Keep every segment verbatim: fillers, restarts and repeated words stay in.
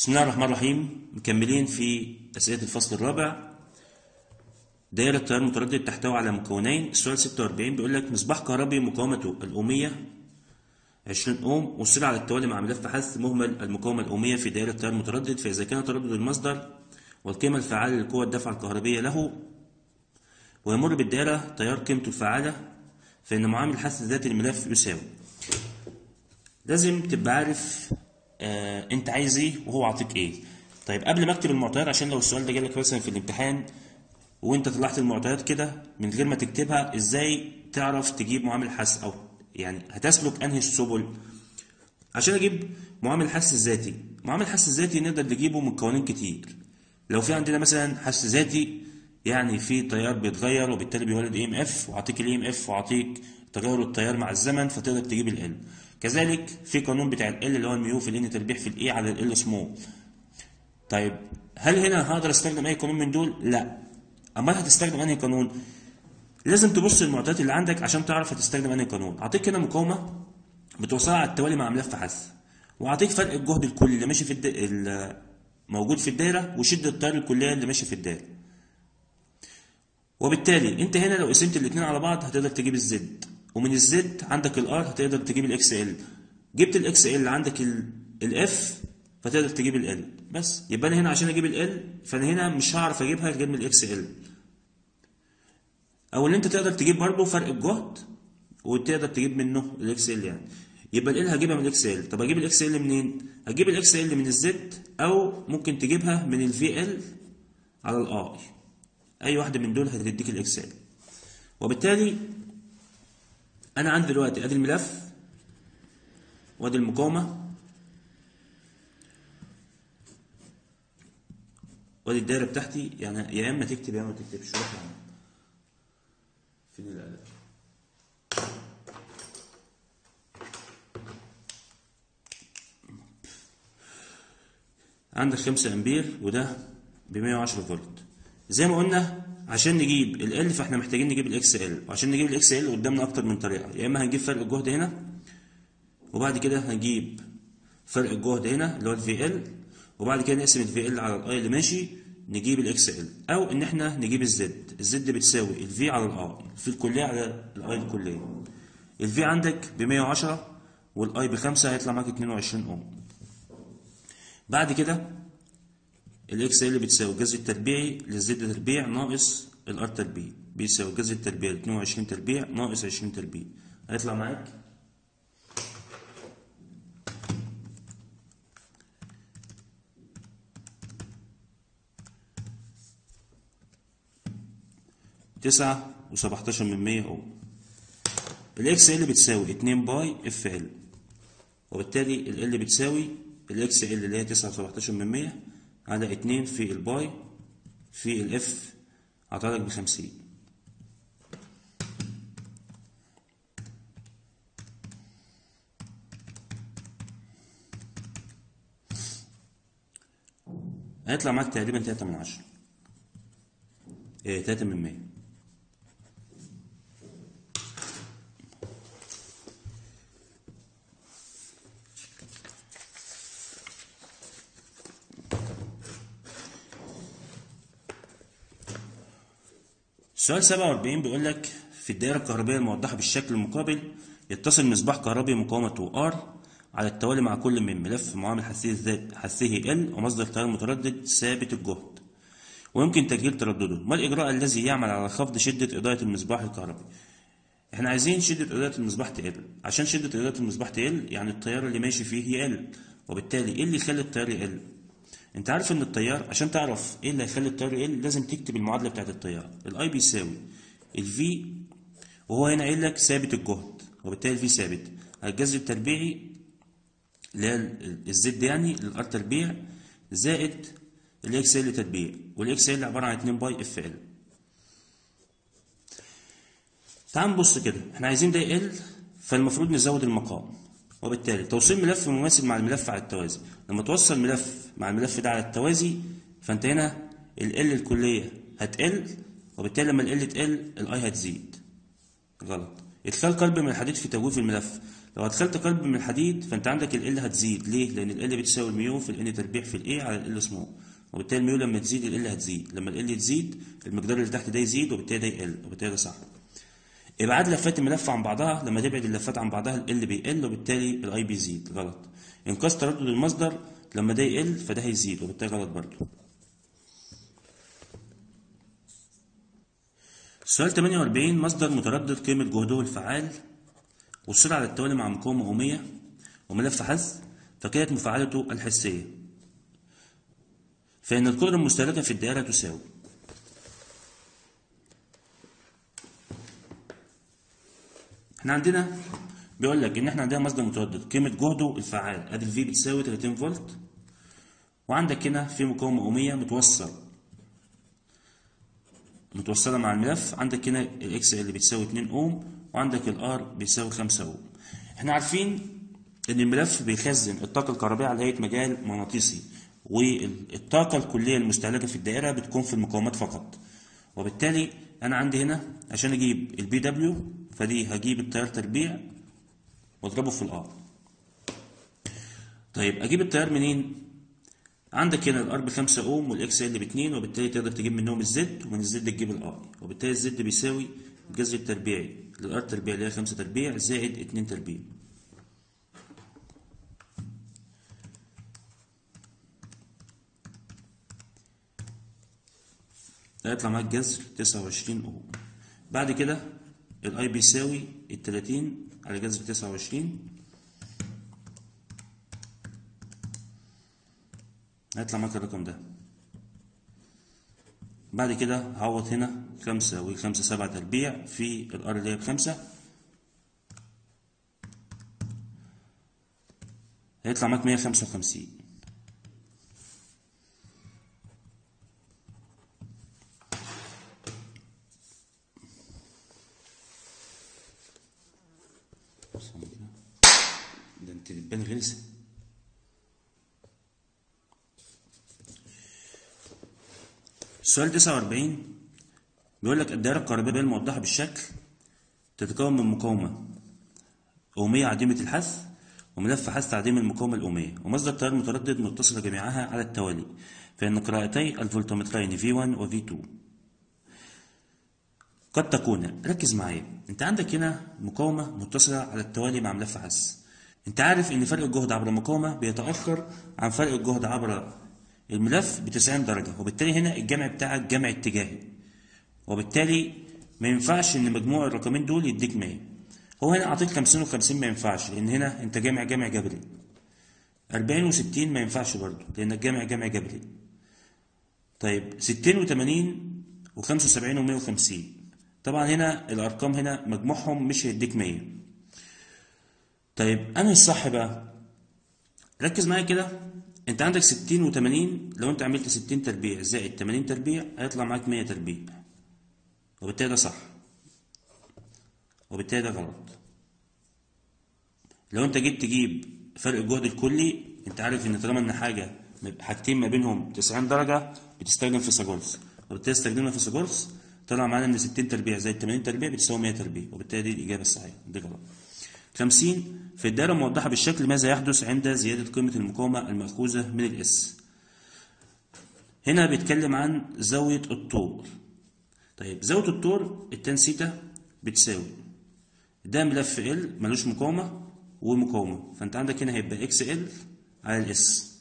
بسم الله الرحمن الرحيم. مكملين في أسئلة الفصل الرابع. دائرة تيار متردد تحتوي على مكونين. السؤال ستة وأربعين بيقول لك مصباح كهربي مقاومته الأومية عشرين أوم وصل على التوالي مع ملف حث مهمل المقاومة الأومية في دائرة تيار متردد، فإذا كان تردد المصدر والقيمة الفعالة لقوة الدفع الكهربية له ويمر بالدائرة تيار قيمته الفعالة، فإن معامل الحث الذاتي للملف يساوي. لازم تبقى عارف آه انت عايز ايه وهو عاطيك ايه. طيب قبل ما اكتب المعطيات، عشان لو السؤال ده جالك مثلا في الامتحان وانت طلعت المعطيات كده من غير ما تكتبها، ازاي تعرف تجيب معامل حث، او يعني هتسلك انهي السبل عشان اجيب معامل الحث الذاتي؟ معامل الحث الذاتي نقدر نجيبه من قوانين كتير. لو في عندنا مثلا حث ذاتي يعني في تيار بيتغير وبالتالي بيولد اي ام اف، وعطيك الاي ام اف وعطيك تغير التيار مع الزمن، فتقدر تجيب ال. كذلك في قانون بتاع ال اللي هو الميو في الان تربيع في الاي على ال سمول. طيب هل هنا هقدر استخدم اي قانون من دول؟ لا. امال هتستخدم انهي قانون؟ لازم تبص المعطيات اللي عندك عشان تعرف هتستخدم انهي قانون. اعطيك هنا مقاومه بتوصلها على التوالي مع ملف حث، واعطيك فرق الجهد الكلي اللي ماشي في الد... موجود في الدايره وشده التيار الكليه اللي ماشي في الدايره. وبالتالي انت هنا لو قسمت الاثنين على بعض هتقدر تجيب الزد، ومن الزد عندك الار هتقدر تجيب الاكس ال. جبت الاكس ال عندك الاف فتقدر تجيب ال. بس يبقى انا هنا عشان اجيب ال فانا هنا مش هعرف اجيبها غير من الاكس ال. او اللي انت تقدر تجيب برضه فرق الجهد وتقدر تجيب منه الاكس ال يعني. يبقى ال هجيبها من الاكس ال. طب اجيب الاكس ال منين؟ هجيب الاكس ال من الزد، او ممكن تجيبها من الفي ال على الاي. اي واحده من دول هتديك الاكس ال. وبالتالي انا عندي دلوقتي ادي الملف وادي المقاومه وادي الدايره بتاعتي. يعني يا اما تكتب يا اما ما تكتبش. روح يعني فين القلم؟ عندك خمسة امبير وده ب مية وعشرة فولت. زي ما قلنا عشان نجيب ال ال فاحنا محتاجين نجيب الاكس ال، وعشان نجيب الاكس ال قدامنا اكتر من طريقه. يا اما هنجيب فرق الجهد هنا، وبعد كده هنجيب فرق الجهد هنا اللي هو الفي ال، وبعد كده نقسم الفي ال على الاي اللي ماشي نجيب الاكس ال، او ان احنا نجيب الزد. الزد بتساوي الفي على الاي، الفي الكليه على الاي الكليه. الفي عندك ب مية وعشرة والاي ب خمسة، هيطلع معاك اتنين وعشرين اوم. بعد كده الاكس ال بتساوي الجذر التربيعي للزد تربيع ناقص الار تربيع، بيساوي الجذر التربيعي ل اتنين وعشرين تربيع ناقص عشرين تربيع، هيطلع معاك تسعة وسبعتاشر من مية اوم. الاكس ال بتساوي اتنين باي اف ال، وبالتالي ال ال بتساوي الاكس ال اللي هي تسعة وسبعتاشر من مية على اتنين في الباي في الاف، عطالك بخمسين. هيطلع معاك تقريبا تلاتة من عشرة، ايه تلاتة من مية. السؤال سبعة وأربعين بيقول لك في الدائرة الكهربائية الموضحة بالشكل المقابل يتصل مصباح كهربي مقاومته R على التوالي مع كل من ملف معامل حثه الذات حثه L ومصدر تيار متردد ثابت الجهد، ويمكن تسجيل تردده. ما الإجراء الذي يعمل على خفض شدة إضاءة المصباح الكهربي؟ احنا عايزين شدة إضاءة المصباح تقل. عشان شدة إضاءة المصباح تقل يعني التيار اللي ماشي فيه يقل، وبالتالي ايه اللي يخلي التيار يقل؟ انت عارف ان التيار عشان تعرف ايه اللي هيخلي التيار يقل لازم تكتب المعادله بتاعت التيار. الاي بيساوي الفي، وهو هنا قايل لك ثابت الجهد، وبالتالي الفي ثابت على الجذر التربيعي اللي هي الزد يعني الار تربيع زائد الاكس ال تربيع، والاكس ال عباره عن اتنين باي اف ال. تعال نبص كده، احنا عايزين ده يقل فالمفروض نزود المقام، وبالتالي توصيل ملف مماثل مع الملف على التوازي. لما توصل ملف مع الملف ده على التوازي فانت هنا ال ال الكليه هتقل، وبالتالي لما ال ال تقل الاي هتزيد. غلط. ادخال قلب من الحديد في تجويف الملف. لو ادخلت قلب من الحديد فانت عندك ال هتزيد. ليه؟ لان ال بتساوي الميو في الان تربيع في الاي على ال سمول، وبالتالي الميو لما تزيد ال هتزيد، لما ال تزيد المقدار اللي تحت ده يزيد وبالتالي ده يقل، وبالتالي ده صح. ابعاد لفات الملف عن بعضها، لما تبعد اللفات عن بعضها ال بيقل وبالتالي الاي بيزيد، غلط. انقاذ تردد المصدر، لما ده يقل فده هيزيد وبالتالي غلط برضه. سؤال ثمانية وأربعين، مصدر متردد قيمة جهده الفعال وصل على التوالي مع مقاومة أومية وملف حث، فكانت مفاعلته الحسية، فإن القدرة المستهلكة في الدائرة تساوي. احنا عندنا بيقول لك إن احنا عندنا مصدر متردد قيمة جهده الفعال، أدي الفي بتساوي ثلاثين فولت، وعندك هنا في مقاومة أومية متوصل متوصلة مع الملف، عندك هنا الاكس ال بتساوي اتنين اوم، وعندك الار بيساوي خمسة اوم. احنا عارفين ان الملف بيخزن الطاقة الكهربائية على هيئة مجال مغناطيسي، والطاقة الكلية المستهلكة في الدائرة بتكون في المقاومات فقط، وبالتالي انا عندي هنا عشان اجيب البي دبليو فدي هجيب التيار تربيع واضربه في الار. طيب اجيب التيار منين؟ عندك هنا الار بخمسة اوم والاكس ال باتنين، وبالتالي تقدر تجيب منهم الزد، ومن الزد تجيب الاي، وبالتالي الزد بيساوي الجذر التربيعي للار تربيع اللي هي خمسة تربيع زائد اتنين تربيع. هيطلع معاك جذر تسعة وعشرين اوم. بعد كده الاي بيساوي التلاتين على جذر تسعة وعشرين، هيطلع معاك الرقم ده. بعد كده هعوض هنا خمسة وخمسة سبعة تربيع في الار اللي هي بخمسة، هيطلع معاك مية خمسة وخمسين. ده انت بتبان غلسة. السؤال تسعة وأربعين بيقول لك الدائرة الكهربائية الموضحة بالشكل تتكون من مقاومة أومية عديمة الحث وملف حث عديم المقاومة الأومية ومصدر تيار متردد متصلة جميعها على التوالي، فإن قراءتي الفولتمترين في واحد و في اتنين قد تكون، ركز معايا، أنت عندك هنا مقاومة متصلة على التوالي مع ملف حث. أنت عارف إن فرق الجهد عبر المقاومة بيتأخر عن فرق الجهد عبر الملف ب تسعين درجة، وبالتالي هنا الجمع بتاعك جمع اتجاهي، وبالتالي ما ينفعش إن مجموع الرقمين دول يديك مية. هو هنا أعطيك خمسين وخمسين ما ينفعش لأن هنا أنت جامع جمع جبري. أربعين وستين ما ينفعش برضه لأنك جامع جمع جبري. طيب ستين وتمانين وخمسة وسبعين ومية وخمسين، طبعا هنا الأرقام هنا مجموعهم مش هيديك مية. طيب أنا الصح بقى، ركز معايا كده، أنت عندك ستين وتمانين، لو أنت عملت ستين تربيع زائد تمانين تربيع هيطلع معاك مية تربيع، وبالتالي ده صح وبالتالي ده غلط. لو انت جيت تجيب فرق الجهد الكلي، انت عارف ان طالما ان حاجه حاجتين ما بينهم تسعين درجه بتستخدم فيثاغورس، وبالتالي استخدمنا فيثاغورس طلع معانا ان ستين تربيع زائد تمانين تربيع بتساوي مية تربيع، وبالتالي دي الاجابه الصحيحه، دي غلط. خمسين في الدائره الموضحه بالشكل ماذا يحدث عند زياده قيمه المقاومه المأخوذه من الاس؟ هنا بيتكلم عن زاويه الطول. طيب زاويه الطول التان سيتا بتساوي ده ملف ال ملوش مقاومه ومقاومه، فانت عندك هنا هيبقى اكس ال على الاس.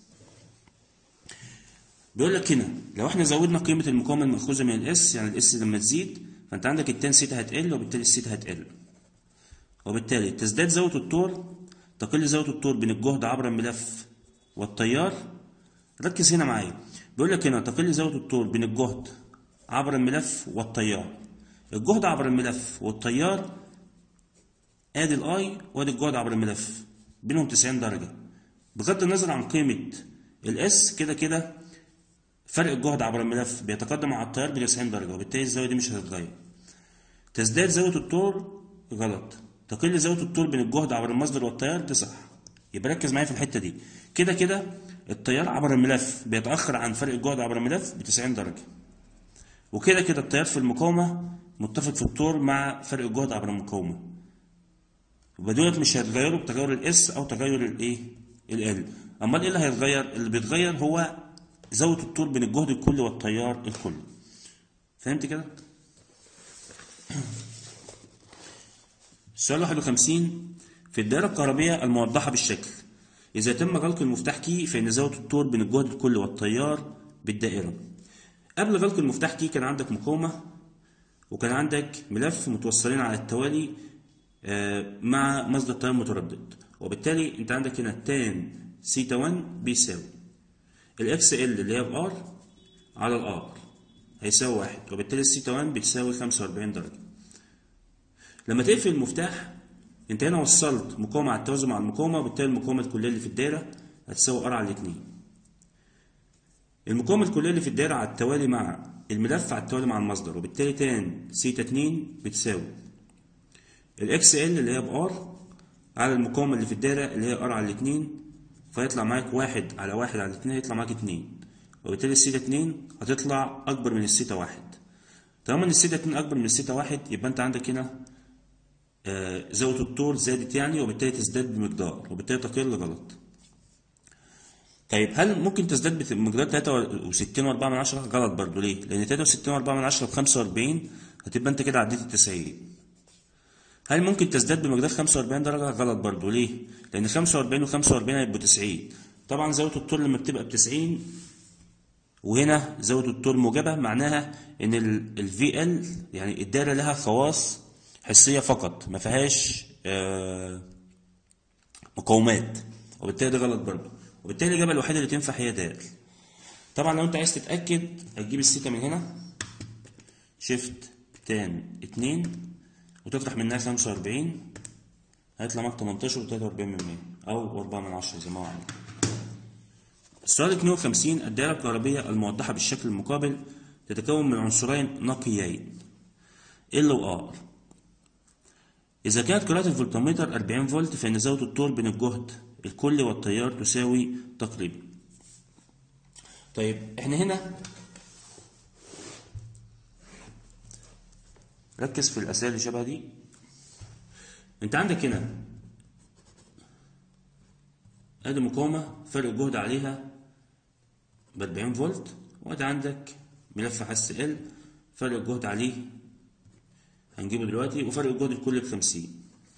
بيقول لك هنا لو احنا زودنا قيمه المقاومه المأخوذه من الاس، يعني الاس لما تزيد فانت عندك التان سيتا هتقل وبالتالي السيتا هتقل، وبالتالي تزداد زاويه الطول تقل زاويه الطول بين الجهد عبر الملف والتيار. ركز هنا معايا، بيقول لك هنا تقل زاويه الطول بين الجهد عبر الملف والتيار. الجهد عبر الملف والتيار ادي الاي وادي الجهد عبر الملف بينهم تسعين درجه، بغض النظر عن قيمه الاس كده كده فرق الجهد عبر الملف بيتقدم على التيار ب تسعين درجه، وبالتالي الزاويه دي مش هتتغير. تزداد زاويه الطول غلط، تقل زاويه الطول بين الجهد عبر المصدر والتيار دي صح. يبقى ركز معايا في الحته دي، كده كده التيار عبر الملف بيتاخر عن فرق الجهد عبر الملف ب تسعين درجه، وكده كده التيار في المقاومه متفق في الطول مع فرق الجهد عبر المقاومه، ودولت مش هيتغيروا بتغير الاس او تغير الايه ال. امال ايه اللي هيتغير؟ اللي بيتغير هو زاويه الطول بين الجهد الكلي والتيار الكلي. فهمت كده؟ السؤال واحد وخمسين في الدائره الكهربيه الموضحه بالشكل، اذا تم غلق المفتاح كي فان زاويه الطول بين الجهد الكلي والتيار بالدائره. قبل غلق المفتاح كي كان عندك مقاومه وكان عندك ملف متوصلين على التوالي مع مصدر تيار متردد، وبالتالي انت عندك هنا تان سيتا واحد بيساوي الاكس ال اللي هي بار على الار هيساوي واحد، وبالتالي السيتا واحد بتساوي خمسة وأربعين درجة. لما تقفل المفتاح انت هنا وصلت مقاومة على التوازي مع المقاومة، وبالتالي المقاومة الكلية اللي في الدايرة هتساوي ار على الاتنين. المقاومة الكلية اللي في الدايرة على التوالي مع الملف على التوالي مع المصدر، وبالتالي تان سيتا اتنين بتساوي الاكس ال اللي هي بار على المقاومة اللي في الدايرة اللي هي ار على الاتنين، فيطلع معاك واحد على واحد على الاتنين هيطلع معاك اتنين، وبالتالي السيتا اتنين هتطلع أكبر من السيتا واحد. طالما إن السيتا اتنين أكبر من السيتا واحد يبقى أنت عندك هنا آه زاوية الطول زادت يعني، وبالتالي تزداد بمقدار، وبالتالي تقل غلط. طيب هل ممكن تزداد بمقدار تلاتة وستين وأربعة من عشرة؟ غلط برضه. ليه؟ لأن تلاتة وستين وأربعة من عشرة بخمسة وأربعين هتبقى أنت كده عديت التسعين. هل ممكن تزداد بمقدار خمسة وأربعين درجة؟ غلط برضه. ليه؟ لأن خمسة وأربعين وخمسة وأربعين هيبقوا تسعين. طبعا زاوية الطول لما بتبقى بتسعين وهنا زاوية الطول موجبة معناها إن ال في ال يعني الدايرة لها خواص حسية فقط ما فيهاش آه مقاومات، وبالتالي ده غلط برضه، وبالتالي الإجابة الوحيدة اللي تنفع هي د. طبعا لو أنت عايز تتأكد هتجيب السيتا من هنا شيفت تان اتنين وتطرح منها خمسة وأربعين هيطلع معاك تمنتاشر وتلاتة وأربعين من مية أو أربعة من عشرة زي ما هو عندك. السؤال اتنين وخمسين الدائرة الكهربية الموضحة بالشكل المقابل تتكون من عنصرين نقيين ال و ار. إذا كانت قراءة الفولتمتر أربعين فولت فإن زاوية الطول بين الجهد الكلي والتيار تساوي تقريبا. طيب احنا هنا ركز في الأسئلة اللي شبه دي. انت عندك هنا ادي مقاومة فرق الجهد عليها ب أربعين فولت، وادي عندك ملف حس ال فرق الجهد عليه هنجيبه دلوقتي، وفرق الجهد الكلي ب خمسين.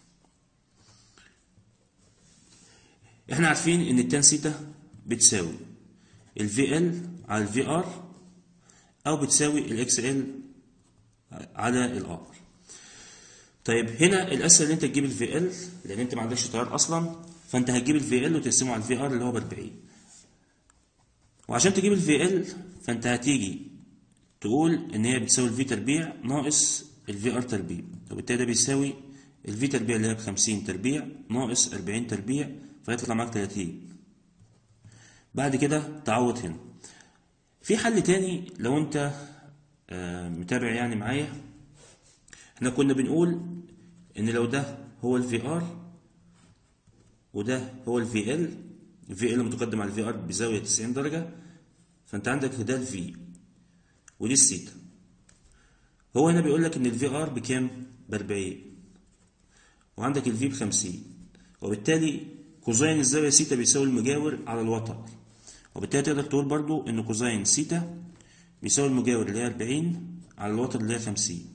احنا عارفين ان التان سيتا بتساوي ال في ال على ال في ار او بتساوي ال اكس ال على ال ار. طيب هنا الاسهل ان انت تجيب ال في ال لان انت ما عندكش تيار اصلا، فانت هتجيب ال في ال وتقسمه على ال في ار اللي هو ب أربعين. وعشان تجيب ال في ال فانت هتيجي تقول ان هي بتساوي ال في تربيع ناقص ال في ار تربيع، وبالتالي ده بيساوي ال في تربيع اللي هي ب خمسين تربيع ناقص أربعين تربيع، فيطلع معاك تلاتين. بعد كده تعوض هنا. في حل تاني لو انت آه متابع يعني معايا، احنا كنا بنقول ان لو ده هو ال في ار وده هو ال في ال، ال في ال متقدم على ال في ار بزاوية تسعين درجة، فانت عندك ده ال في ودي السيتا. هو هنا بيقول لك ان ال في ار بكام؟ ب أربعين، وعندك ال في ب خمسين، وبالتالي كوزين الزاوية سيتا بيساوي المجاور على الوتر، وبالتالي تقدر تقول برضو ان كوزين سيتا بيساوي المجاور اللي هي أربعين على الوتر اللي هي خمسين.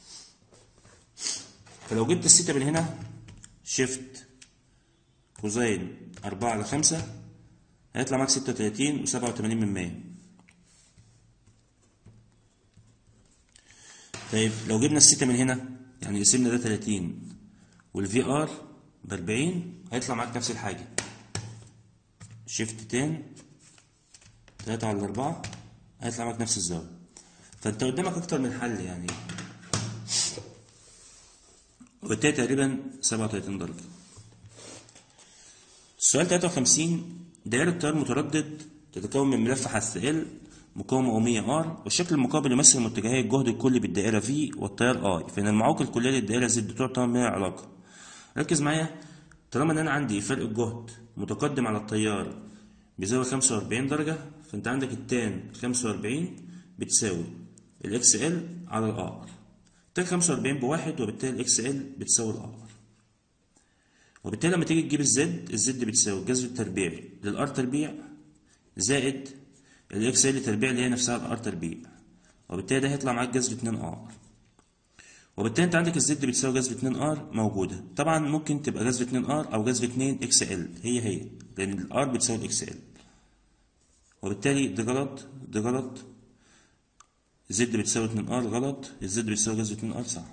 فلو جبت السيتا من هنا شيفت كوزين أربعة على خمسة هيطلع معاك ستة وتلاتين وسبعة وتمانين من مية. طيب لو جبنا السيتا من هنا يعني قسمنا ده تلاتين والفي ار ب أربعين هيطلع معاك نفس الحاجة، شيفت تان تلاتة على أربعة هيطلع معاك نفس الزاوية. فانت قدامك اكتر من حل يعني، وبالتالي تقريبا سبعة وتلاتين درجة. السؤال تلاتة وخمسين دائرة تيار متردد تتكون من ملف حث ال مقاومة أومية ار، والشكل المقابل يمثل متجهي الجهد الكلي بالدائرة في والتيار اي، فإن المعوق الكلية للدائرة زد تعتبر بينها علاقة. ركز معايا، طالما إن أنا عندي فرق الجهد متقدم على التيار بزاوية خمسة وأربعين درجة، فأنت عندك التان خمسة وأربعين بتساوي الإكس إل على الآر. تان خمسة وأربعين بواحد، وبالتالي الإكس إل بتساوي الآر. وبالتالي لما تيجي تجيب الزد، الزد بتساوي الجذر التربيعي للار تربيع زائد الاكس ال تربيع اللي هي نفسها الار تربيع، وبالتالي ده هيطلع معاك جذر اتنين ار. وبالتالي انت عندك الزد بتساوي جذر اتنين ار موجوده، طبعا ممكن تبقى جذر اتنين ار او جذر اتنين اكس ال، هي هي لان الار بتساوي الاكس ال. وبالتالي ده غلط، ده غلط، زد بتساوي اتنين ار غلط، الزد بتساوي جذر اتنين ار صح.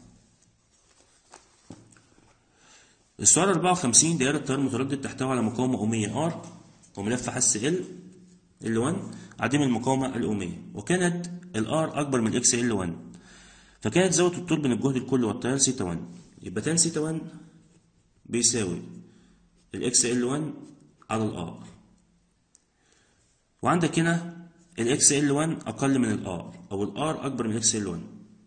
السؤال اربعة وخمسين دائرة تيار متردد تحتوي على مقاومة أومية ار وملف حس ال ال واحد عديم المقاومة الأومية، وكانت الار أكبر من الاكس ال واحد، فكانت زاوية الطول بين الجهد الكلي والتيار سيتا واحد، يبقى تان سيتا واحد بيساوي الاكس ال واحد على الار. وعندك هنا الاكس ال واحد أقل من الار أو الار أكبر من الاكس ال واحد.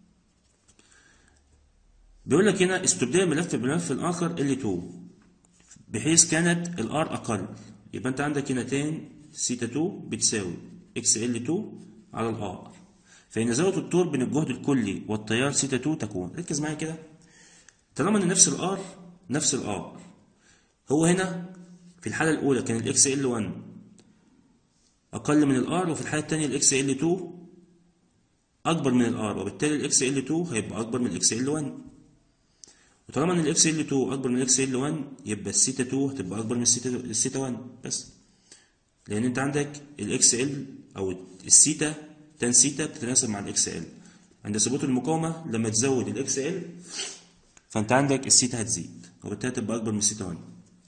بيقول لك هنا استبدل الملف بملف آخر ال اتنين بحيث كانت الار أقل، يبقى أنت عندك هنا تان سيتا اتنين بتساوي اكس ال اتنين على الار، فإن زاوية الطول بين الجهد الكلي والتيار سيتا اتنين تكون، ركز معايا كده، طالما إن نفس الار نفس الار، هو هنا في الحالة الأولى كان الاكس ال واحد أقل من الار، وفي الحالة التانية الاكس ال اتنين أكبر من الار، وبالتالي الاكس ال اتنين هيبقى أكبر من الاكس ال واحد. وطالما ان الاكس ال اتنين اكبر من الاكس ال واحد يبقى السيتا اتنين هتبقى اكبر من السيتا السيتا واحد بس، لان انت عندك الاكس ال او السيتا تان سيتا بتتناسب مع الاكس ال، عند ثبوت المقاومه لما تزود الاكس ال فانت عندك السيتا هتزيد، وبالتالي تبقى اكبر من السيتا واحد.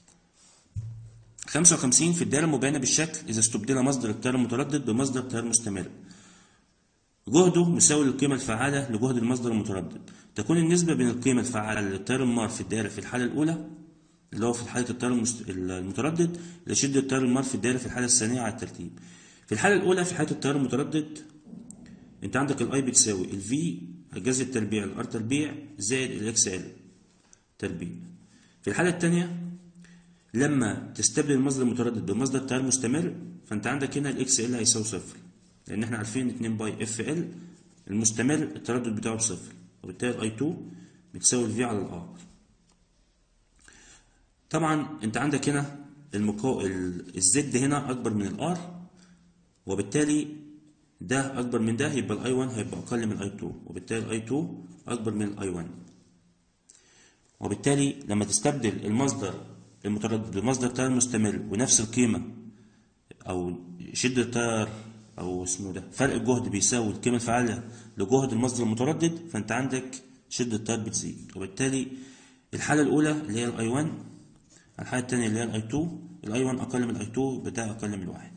خمسة وخمسين في الدائره المبينه بالشكل اذا استبدل مصدر التيار المتردد بمصدر تيار مستمر جهده مساوي للقيمة الفعالة لجهد المصدر المتردد، تكون النسبة بين القيمة الفعالة للتيار المار في الدائرة في الحالة الأولى اللي هو في حالة التيار المتردد لشدة التيار المار في الدائرة في الحالة الثانية على الترتيب. في الحالة الأولى في حالة التيار المتردد أنت عندك الأي بتساوي الفي الجذر التربيع الار تربيع زائد الاكس ال تربيع. في الحالة الثانية لما تستبدل المصدر المتردد بمصدر تيار مستمر فأنت عندك هنا الاكس ال هيساوي صفر، لان احنا عارفين اتنين باي اف ال المستمر التردد بتاعه بصفر، وبالتالي الاي اتنين بتساوي الفي على الار. طبعا انت عندك هنا المكو... الزد هنا اكبر من الار، وبالتالي ده اكبر من ده، يبقى الاي واحد هيبقى اقل من الاي اتنين، وبالتالي الاي اتنين اكبر من الاي واحد. وبالتالي لما تستبدل المصدر المتردد بمصدر تيار مستمر ونفس القيمه او شده التيار او اسمه ده فرق الجهد بيساوي القيمه الفعاله لجهد المصدر المتردد، فانت عندك شده التيار بتزيد، وبالتالي الحاله الاولى اللي هي الاي واحد الحاله الثانيه اللي هي الاي اتنين، الاي واحد اقل من الاي اتنين بتاع اقل من واحد.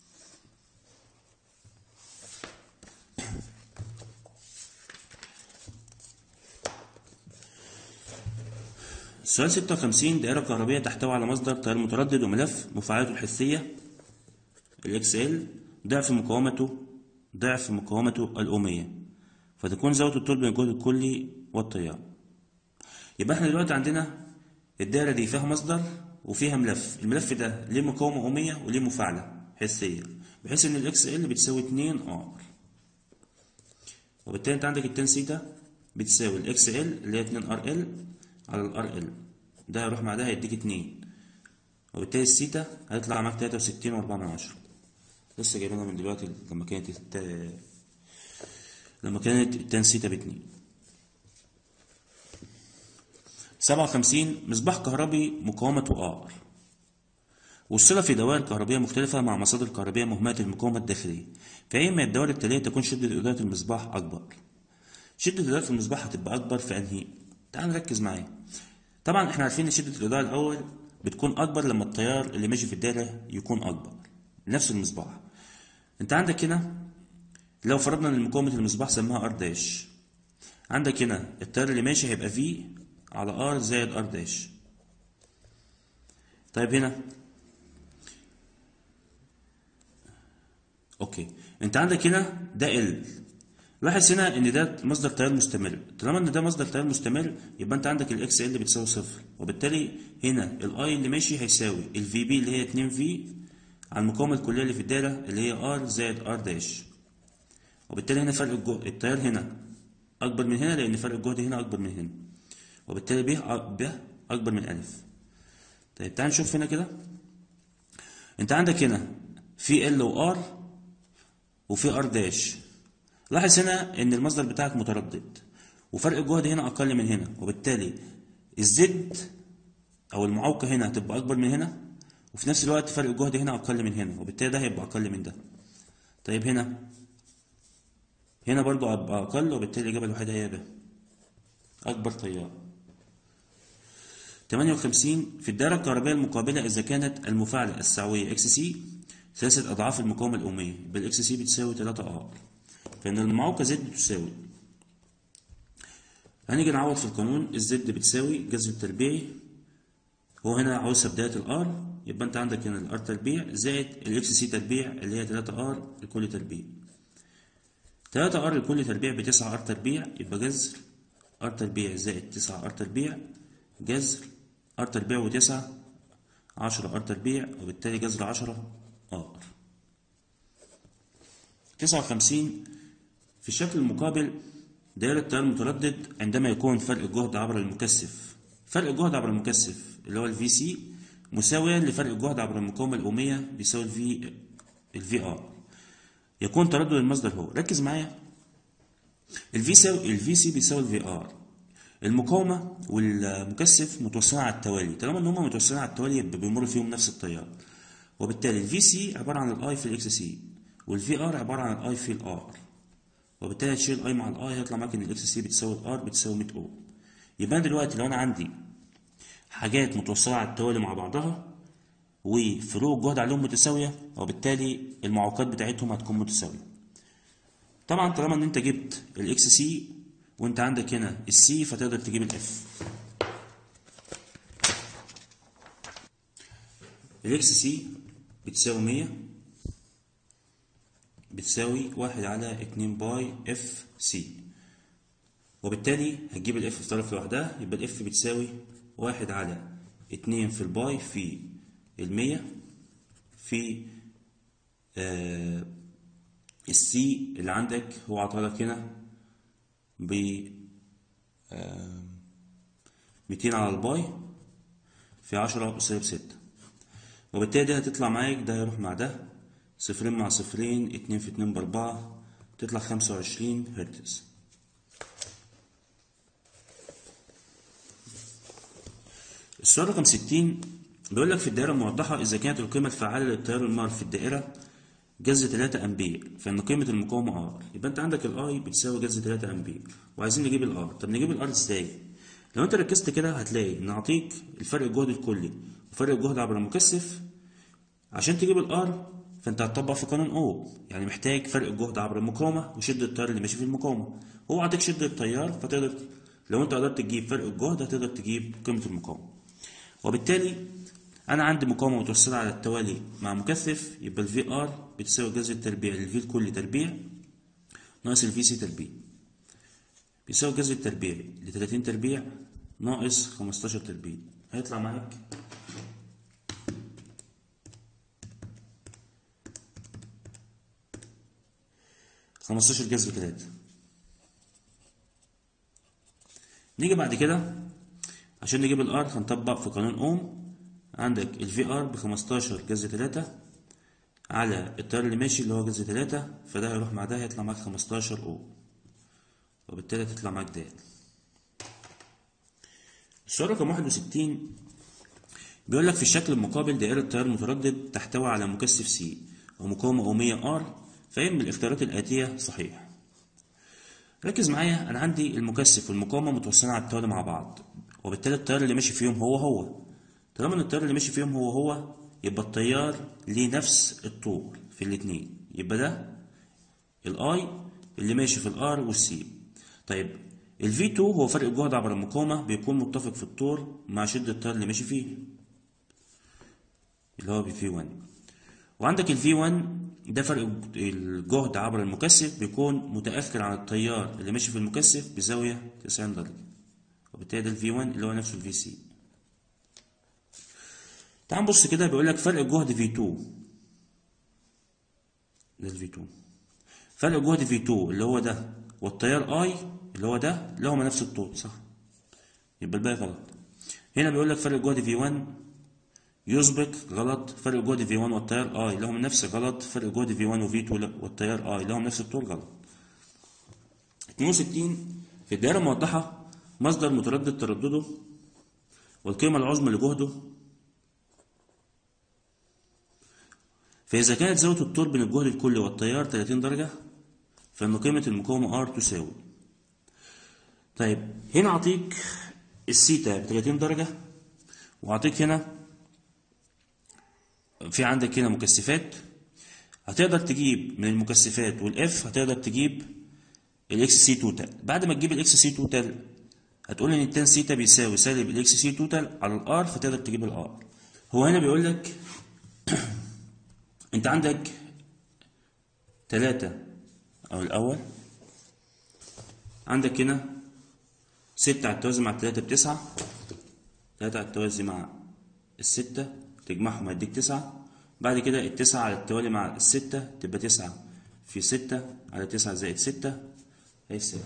السؤال ستة وخمسين دائره كهربيه تحتوي على مصدر تيار متردد وملف مفاعلاته الحسيه الاكس ال ضعف مقاومته ضعف مقاومته الأومية، فتكون زاوية الطول بين الجهد الكلي والتيار. يبقى احنا دلوقتي عندنا الدائرة دي فيها مصدر وفيها ملف، الملف ده ليه مقاومة أومية وليه مفاعلة حسية، بحيث ان الاكس ال بتساوي اتنين ار، وبالتالي انت عندك التان سيتا بتساوي الاكس ال اللي هي اتنين ار ال على الار ال، ده هيروح مع ده هيديك اتنين، وبالتالي السيتا هيطلع معاك تلاتة وستين واربعة من عشرة، لسه جايبينها من دلوقتي لما كانت الت... لما كانت التان سيتا باتنين. سبعة وخمسين مصباح كهربي مقاومته ار وصل في دوائر كهربية مختلفة مع مصادر كهربية مهمة المقاومة الداخلية، فأي من الدوائر التالية تكون شدة إضاءة المصباح أكبر. شدة إضاءة المصباح هتبقى أكبر في أنهي؟ تعال نركز معايا. طبعا احنا عارفين إن شدة الإضاءة الأول بتكون أكبر لما التيار اللي ماشي في الدائرة يكون أكبر نفس المصباح. أنت عندك هنا لو فرضنا إن مقاومة المصباح سماها ار داش، عندك هنا التيار اللي ماشي هيبقى في على ار زائد ار داش. طيب هنا اوكي انت عندك هنا ده ال، لاحظ هنا ان ده مصدر تيار مستمر، طالما ان ده مصدر تيار مستمر يبقى انت عندك الاكس ال بتساوي صفر، وبالتالي هنا الاي اللي ماشي هيساوي الفي بي اللي هي اتنين في على المقاومه الكليه اللي في الدايره اللي هي ار زائد ار داش، وبالتالي هنا فرق الجهد التيار هنا اكبر من هنا لان فرق الجهد هنا اكبر من هنا، وبالتالي ب ب اكبر من الف. طيب تعال نشوف هنا كده. انت عندك هنا في ال وار وفي ار داش. لاحظ هنا ان المصدر بتاعك متردد وفرق الجهد هنا اقل من هنا، وبالتالي الزد او المعوقة هنا هتبقى اكبر من هنا، وفي نفس الوقت فرق الجهد هنا اقل من هنا، وبالتالي ده هيبقى اقل من ده. طيب هنا هنا برضو هيبقى اقل، وبالتالي الاجابة الوحيدة هي ب، اكبر تيار. ثمانية وخمسين في الدائرة الكهربائية المقابلة إذا كانت المفاعلة السعوية اكس سي ثلاثة أضعاف المقاومة الأومية، يبقى الاكس سي بتساوي ثلاثة ار، فإن المعوقة زد تساوي، هنيجي نعوض في القانون. الزد بتساوي جذر التربيعي، هو هنا عاوزها بداية الار، يبقى أنت عندك هنا الار تربيع زائد الاكس سي تربيع اللي هي ثلاثة ار لكل تربيع. ثلاثة ار لكل تربيع بتسعة ار تربيع، يبقى جذر ار تربيع زائد تسعة ار تربيع جذر ار تربيع وتسعة عشرة ار تربيع، وبالتالي جذر عشرة ار. تسعة وخمسين في الشكل المقابل دائرة تيار متردد عندما يكون فرق الجهد عبر المكثف، فرق الجهد عبر المكثف اللي هو الفي سي مساويا لفرق الجهد عبر المقاومة الأومية بيساوي الفي الفي ار، يكون تردد المصدر هو، ركز معايا، الفي ساوي الفي سي بيساوي الفي ار. المقاومة والمكثف متوصلين على التوالي، طالما ان هما متوصلين على التوالي يبقى بيمر فيهم نفس التيار، وبالتالي الفي سي عبارة عن الاي في الاكس سي، والفي ار عبارة عن الاي في الار، وبالتالي تشيل الاي مع الاي هيطلع معاك ان الاكس سي بتساوي الار بتساوي مية اوم. يبقى أنا دلوقتي لو انا عندي حاجات متوصلة على التوالي مع بعضها وفروق الجهد عليهم متساوية، وبالتالي المعوقات بتاعتهم هتكون متساوية. طبعا طالما ان انت جبت الاكس سي وانت عندك هنا السي فتقدر تجيب الاف. الاكس سي بتساوي مية بتساوي واحد على اتنين باي اف سي، وبالتالي هتجيب الاف في طرف لوحدها، يبقى الاف بتساوي واحد على اتنين في الباي في المية في آه السي اللي عندك هو عطالك هنا ب آه ميتين على الباي في عشرة أساليب ستة، وبالتالي ده هتطلع معاك، ده هيروح مع ده، صفرين مع صفرين، اتنين في اتنين بأربعة، تطلع خمسة وعشرين هرتز. السؤال رقم ستين بيقول لك في الدائرة الموضحة إذا كانت القيمة الفعالة للتيار المار في الدائرة جذر ثلاثة أمبير، فإن قيمة المقاومة ار، يبقى أنت عندك الأي بتساوي جذر ثلاثة أمبير، وعايزين نجيب الار. طب نجيب الار إزاي؟ لو أنت ركزت كده هتلاقي إن أعطيك الفرق الجهد الكلي وفرق الجهد عبر المكثف. عشان تجيب الار فأنت هتطبق في قانون أو، يعني محتاج فرق الجهد عبر المقاومة وشدة التيار اللي ماشي في المقاومة. هو عطيك شدة التيار، فتقدر لو أنت قدرت تجيب فرق الجهد هتقدر تجيب قيمة المقاومة. وبالتالي أنا عندي مقاومة متوصلة على التوالي مع مكثف، يبقى الفي ار بتساوي جذر التربيع للفي الكلي تربيع ناقص الفي سي تربيع، بيساوي جذر التربيع لتلاتين تربيع ناقص خمستاشر تربيع، هيطلع معاك خمستاشر جذر تلاتة. نيجي بعد كده عشان نجيب الار هنطبق في قانون اوم. عندك الفي ار بخمستاشر جذر تلاتة على التيار اللي ماشي اللي هو جذر تلاتة، فده هيروح مع ده هيطلع معاك خمستاشر اوم، وبالتالي هتطلع معاك د. السؤال رقم واحد وستين بيقول لك في الشكل المقابل دائرة تيار متردد تحتوي على مكثف سي ومقاومة أومية ار، فأي من الاختيارات الآتية صحيح. ركز معايا، أنا عندي المكثف والمقاومة متوصلين على التوالي مع بعض، وبالتالي التيار اللي ماشي فيهم هو هو. طالما ان التيار اللي ماشي فيهم هو هو يبقى التيار ليه نفس الطول في الاتنين، يبقى ده الاي اللي ماشي في الار والسي. طيب الفي اتنين هو فرق الجهد عبر المقاومة بيكون متفق في الطول مع شدة التيار اللي ماشي فيه اللي هو في واحد، وعندك الفي واحد ده فرق الجهد عبر المكثف بيكون متأخر عن التيار اللي ماشي في المكثف بزاوية تسعين درجة، وبالتالي ده الفي واحد اللي هو نفسه الفي سي. تعال نبص كده، بيقول لك فرق الجهد في اتنين، ده الفي اتنين، فرق الجهد في اتنين اللي هو ده، والتيار اي اللي هو ده اللي هما نفس الطول، صح؟ يبقى الباقي غلط. هنا بيقول لك فرق الجهد في واحد يسبق غلط فرق جهد في واحد والتيار اي لهم نفس غلط فرق جهد في واحد وفي اتنين والتيار اي لهم نفس الطول غلط. اتنين وستين في الدائرة الموضحة مصدر متردد تردده والقيمة العظمى لجهده، فإذا كانت زاوية الطول بين الجهد الكلي والتيار تلاتين درجة فإن قيمة المقاومة R تساوي. طيب هنا أعطيك السيتا ب تلاتين درجة، وأعطيك هنا في عندك هنا مكثفات، هتقدر تجيب من المكثفات والإف هتقدر تجيب الإكس سي توتال. بعد ما تجيب الإكس سي توتال هتقول إن التان سيتا بيساوي سالب الإكس سي توتال على الآر، فتقدر تجيب الآر. هو هنا بيقول لك أنت عندك تلاتة أو الأول عندك هنا ستة على التوازي مع التلاتة بتسعة، تلاتة على التوازي مع الستة تجمعهم هيديك تسعة، بعد كده التسعة على التوالي مع الستة تبقى تسعة في ستة على تسعة زائد ستة هيساوي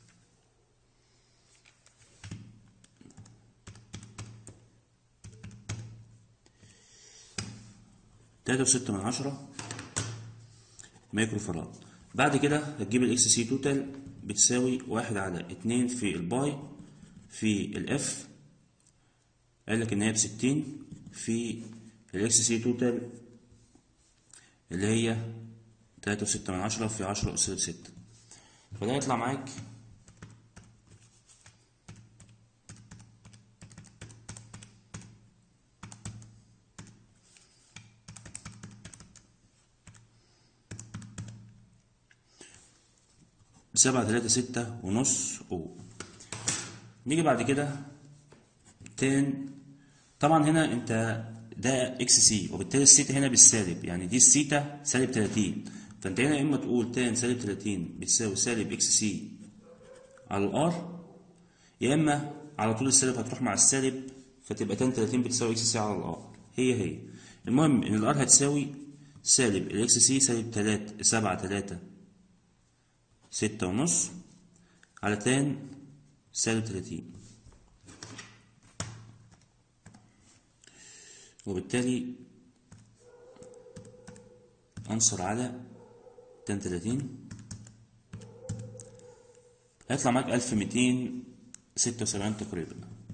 تلاتة وستة من عشرة مايكرو فراد. بعد كده هتجيب الاكس سي توتال بتساوي واحد على اتنين في الباي في الاف، قال لك ان هي بستين في الاكس سي توتال اللي هي تلاتة وستة من عشرة في عشرة أس ستة، فده يطلع معاك سبعة تلاتة ستة ونص أو. نيجي بعد كده تان، طبعا هنا انت ده اكس سي وبالتالي السيتا هنا بالسالب، يعني دي السيتا سالب تلاتين، فانت هنا يا اما تقول تان سالب تلاتين بتساوي سالب اكس سي على الار، يا اما على طول السالب هتروح مع السالب فتبقى تان تلاتين بتساوي اكس سي على الار، هي هي. المهم ان الار هتساوي سالب الاكس سي سالب تلاتة سبعة تلاتة ستة ونص على تان سالب تلاتين، وبالتالي انصر على تان تلاتين هيطلع معاك ألف ميتين ستة وسبعين تقريبا.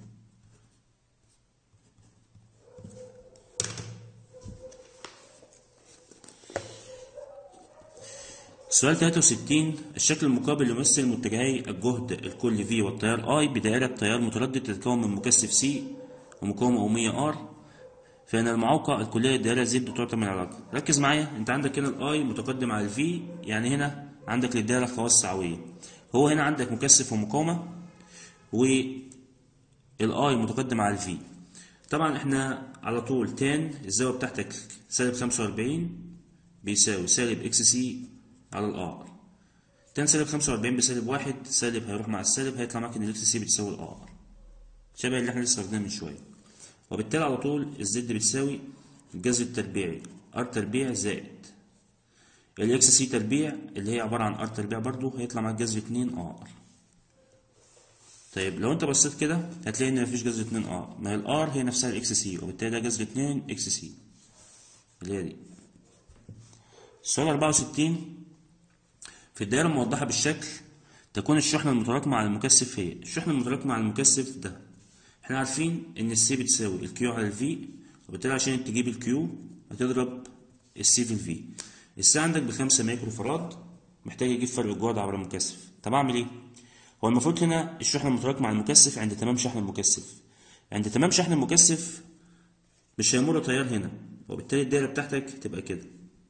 سؤال تلاتة وستين الشكل المقابل يمثل متجهي الجهد الكلي V والتيار I بدائرة تيار متردد تتكون من مكثف C ومقاومة أومية R، فإن المعوقة الكلية للدائرة Z تعتمد على العلاقة. ركز معايا، أنت عندك هنا الأي متقدم على الفي، يعني هنا عندك للدائرة خواص سعوية. هو هنا عندك مكثف ومقاومة والأي متقدم على الفي. طبعا احنا على طول تان الزاوية بتاعتك سالب خمسة وأربعين بيساوي سالب اكس سي على الار. تان سالب خمسة وأربعين بسالب واحد، سالب هيروح مع السالب هيطلع معاك ان الاكس سي بتساوي الار، شبه اللي احنا لسه واخدينه من شوية. وبالتالي على طول الزد بتساوي الجذر التربيعي ار تربيع زائد الاكس سي تربيع اللي هي عبارة عن ار تربيع برضو، هيطلع معاك جذر اتنين ار. طيب لو انت بصيت كده هتلاقي ان مفيش جذر اتنين ار، ما هي الار هي نفسها الاكس سي، وبالتالي ده جذر اتنين اكس سي اللي هي دي. السؤال أربعة وستين في الدائرة الموضحة بالشكل تكون الشحنة المتراكمة على المكثف هي. الشحنة المتراكمة على المكثف ده احنا عارفين ان السي بتساوي الكيو على الفي، وبالتالي عشان تجيب الكيو هتضرب السي في الفي. السي عندك بخمسة مايكرو فراد، محتاج اجيب فرق الجهد عبر المكثف. طب اعمل ايه؟ هو المفروض هنا الشحنة المتراكمة على المكثف عند تمام شحن المكثف، عند تمام شحن المكثف مش هيمر تيار هنا، وبالتالي الدائرة بتاعتك تبقى كده،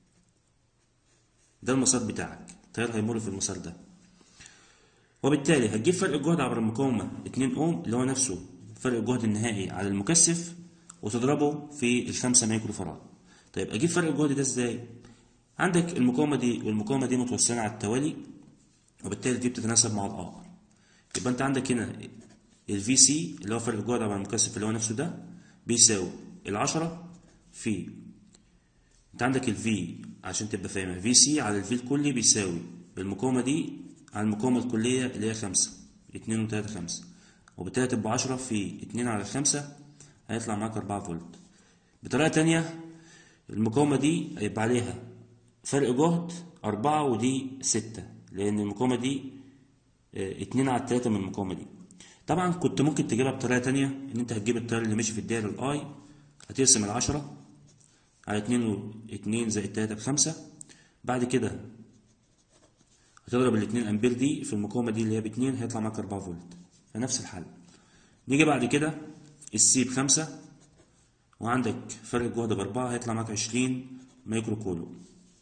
ده المسار بتاعك، التيار هيمر في المسار ده. وبالتالي هتجيب فرق الجهد عبر المقاومة اتنين اوم اللي هو نفسه فرق الجهد النهائي على المكثف، وتضربه في الخمسة مايكرو فراد. طيب اجيب فرق الجهد ده ازاي؟ عندك المقاومة دي والمقاومة دي متوصلين على التوالي، وبالتالي دي بتتناسب مع الار. يبقى انت عندك هنا الفي سي اللي هو فرق الجهد عبر المكثف اللي هو نفسه ده بيساوي العشرة في، انت عندك الفي عشان تبقى فاهمها، في سي على الفي الكلي بيساوي المقاومة دي على المقاومة الكلية اللي هي خمسة، اتنين وتلاتة خمسة، وبالتالي تبقى عشرة في اتنين على خمسة هيطلع معاك أربعة فولت. بطريقة تانية المقاومة دي هيبقى عليها فرق جهد أربعة ودي ستة، لأن المقاومة دي اه اتنين على التلاتة من المقاومة دي. طبعا كنت ممكن تجيبها بطريقة تانية، إن أنت هتجيب التيار اللي ماشي في الدايرة الأي، هتقسم العشرة على اتنين و اتنين زائد تلاتة بخمسة، بعد كده هتضرب الاتنين أمبير دي في المقاومة دي اللي هي باتنين، هيطلع معاك أربعة فولت. فنفس الحل. نيجي بعد كده السي بخمسة وعندك فرق الجهد بأربعة، هيطلع معاك عشرين مايكرو كولوم.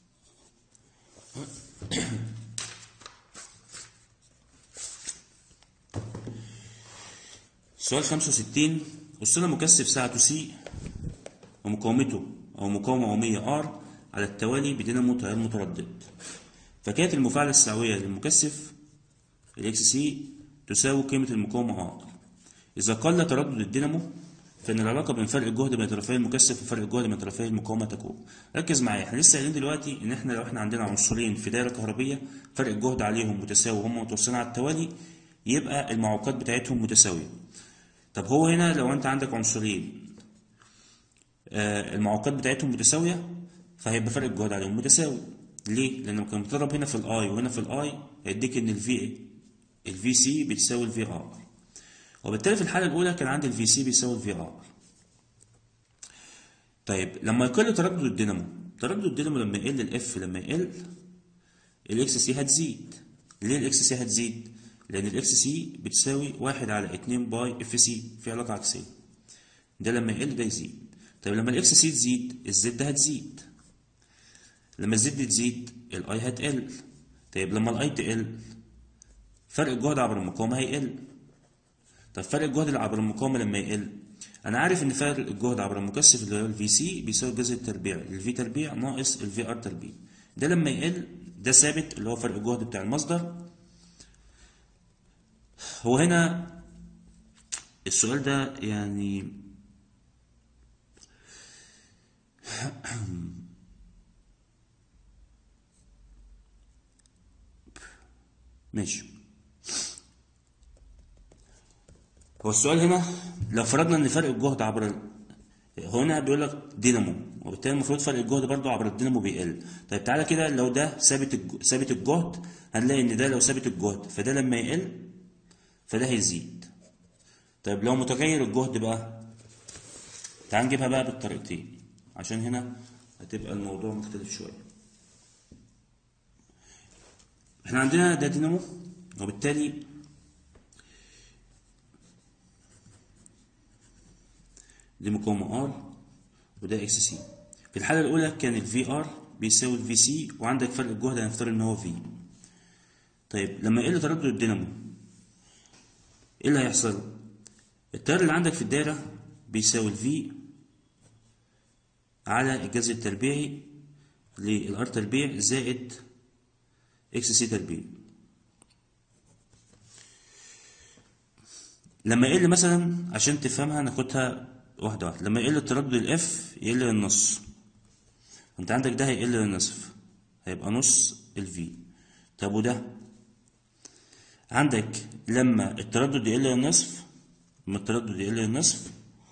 سؤال خمسة وستين، وصلنا مكثف ساعته سي ومقاومته أو مقاومة أومية ار على التوالي بدينامو تيار متردد، فكانت المفاعلة السعوية للمكثف الاكس سي تساوي قيمة المقاومة ار. إذا قل تردد الدينامو فإن العلاقة بين فرق الجهد بين طرفي المكثف وفرق الجهد بين طرفي المقاومة تكون. ركز معايا، احنا لسه قايلين دلوقتي إن احنا لو احنا عندنا عنصرين في دايرة كهربية فرق الجهد عليهم متساوي وهم متوصلين على التوالي، يبقى المعوقات بتاعتهم متساوية. طب هو هنا لو أنت عندك عنصرين آه المعوقات بتاعتهم متساوية، فهيبقى فرق الجهد عليهم متساوي. ليه؟ لأن لما كان بتضرب هنا في الآي وهنا في الآي هيديك إن الفي الفي سي بتساوي الفي ار، وبالتالي في الحالة الأولى كان عندي الفي سي بيساوي الفي ار. طيب لما يقل تردد الدينامو، تردد الدينامو لما يقل الاف لما يقل الاكس سي هتزيد. ليه الاكس سي هتزيد؟ لأن الاكس سي بتساوي واحد على اتنين باي اف سي، في علاقة عكسية. ده لما يقل ده يزيد. طيب لما الاكس سي تزيد الزد ده هتزيد. لما الزد تزيد الاي هتقل. طيب لما الاي تقل فرق الجهد عبر المقاومة هيقل. طب فرق الجهد اللي عبر المقاومة لما يقل، أنا عارف إن فرق الجهد عبر المكثف اللي هو الفي سي بيساوي الجذر التربيع الفي تربيع ناقص الفي ار تربيع. ده لما يقل ده ثابت اللي هو فرق الجهد بتاع المصدر. هو هنا السؤال ده يعني ماشي. هو السؤال هنا لو فرضنا ان فرق الجهد عبر هنا بيقول لك دينامو، وبالتالي المفروض فرق الجهد برضو عبر الدينامو بيقل. طيب تعالى كده لو ده ثابت الج... ثابت الجهد، هنلاقي ان ده لو ثابت الجهد فده لما يقل فده هيزيد. طيب لو متغير الجهد بقى، تعال نجيبها بقى بالطريقتين عشان هنا هتبقى الموضوع مختلف شويه. احنا عندنا ده دينامو، وبالتالي دي مقاومة ار وده اكس سي. في الحالة الأولى كان الفي ار بيساوي الفي سي وعندك فرق الجهد هنفترض إن هو في. طيب لما يقل تردد الدينامو إيه اللي هيحصل؟ التيار اللي عندك في الدايرة بيساوي الفي على الجذر التربيعي للار تربيع زائد اكس سي تربيع. لما يقل مثلا عشان تفهمها ناخدها واحدة واحدة، لما يقل التردد الاف يقل للنص، انت عندك ده هيقل للنصف هيبقى نص الفي. طب وده عندك لما التردد يقل للنصف، لما التردد يقل للنصف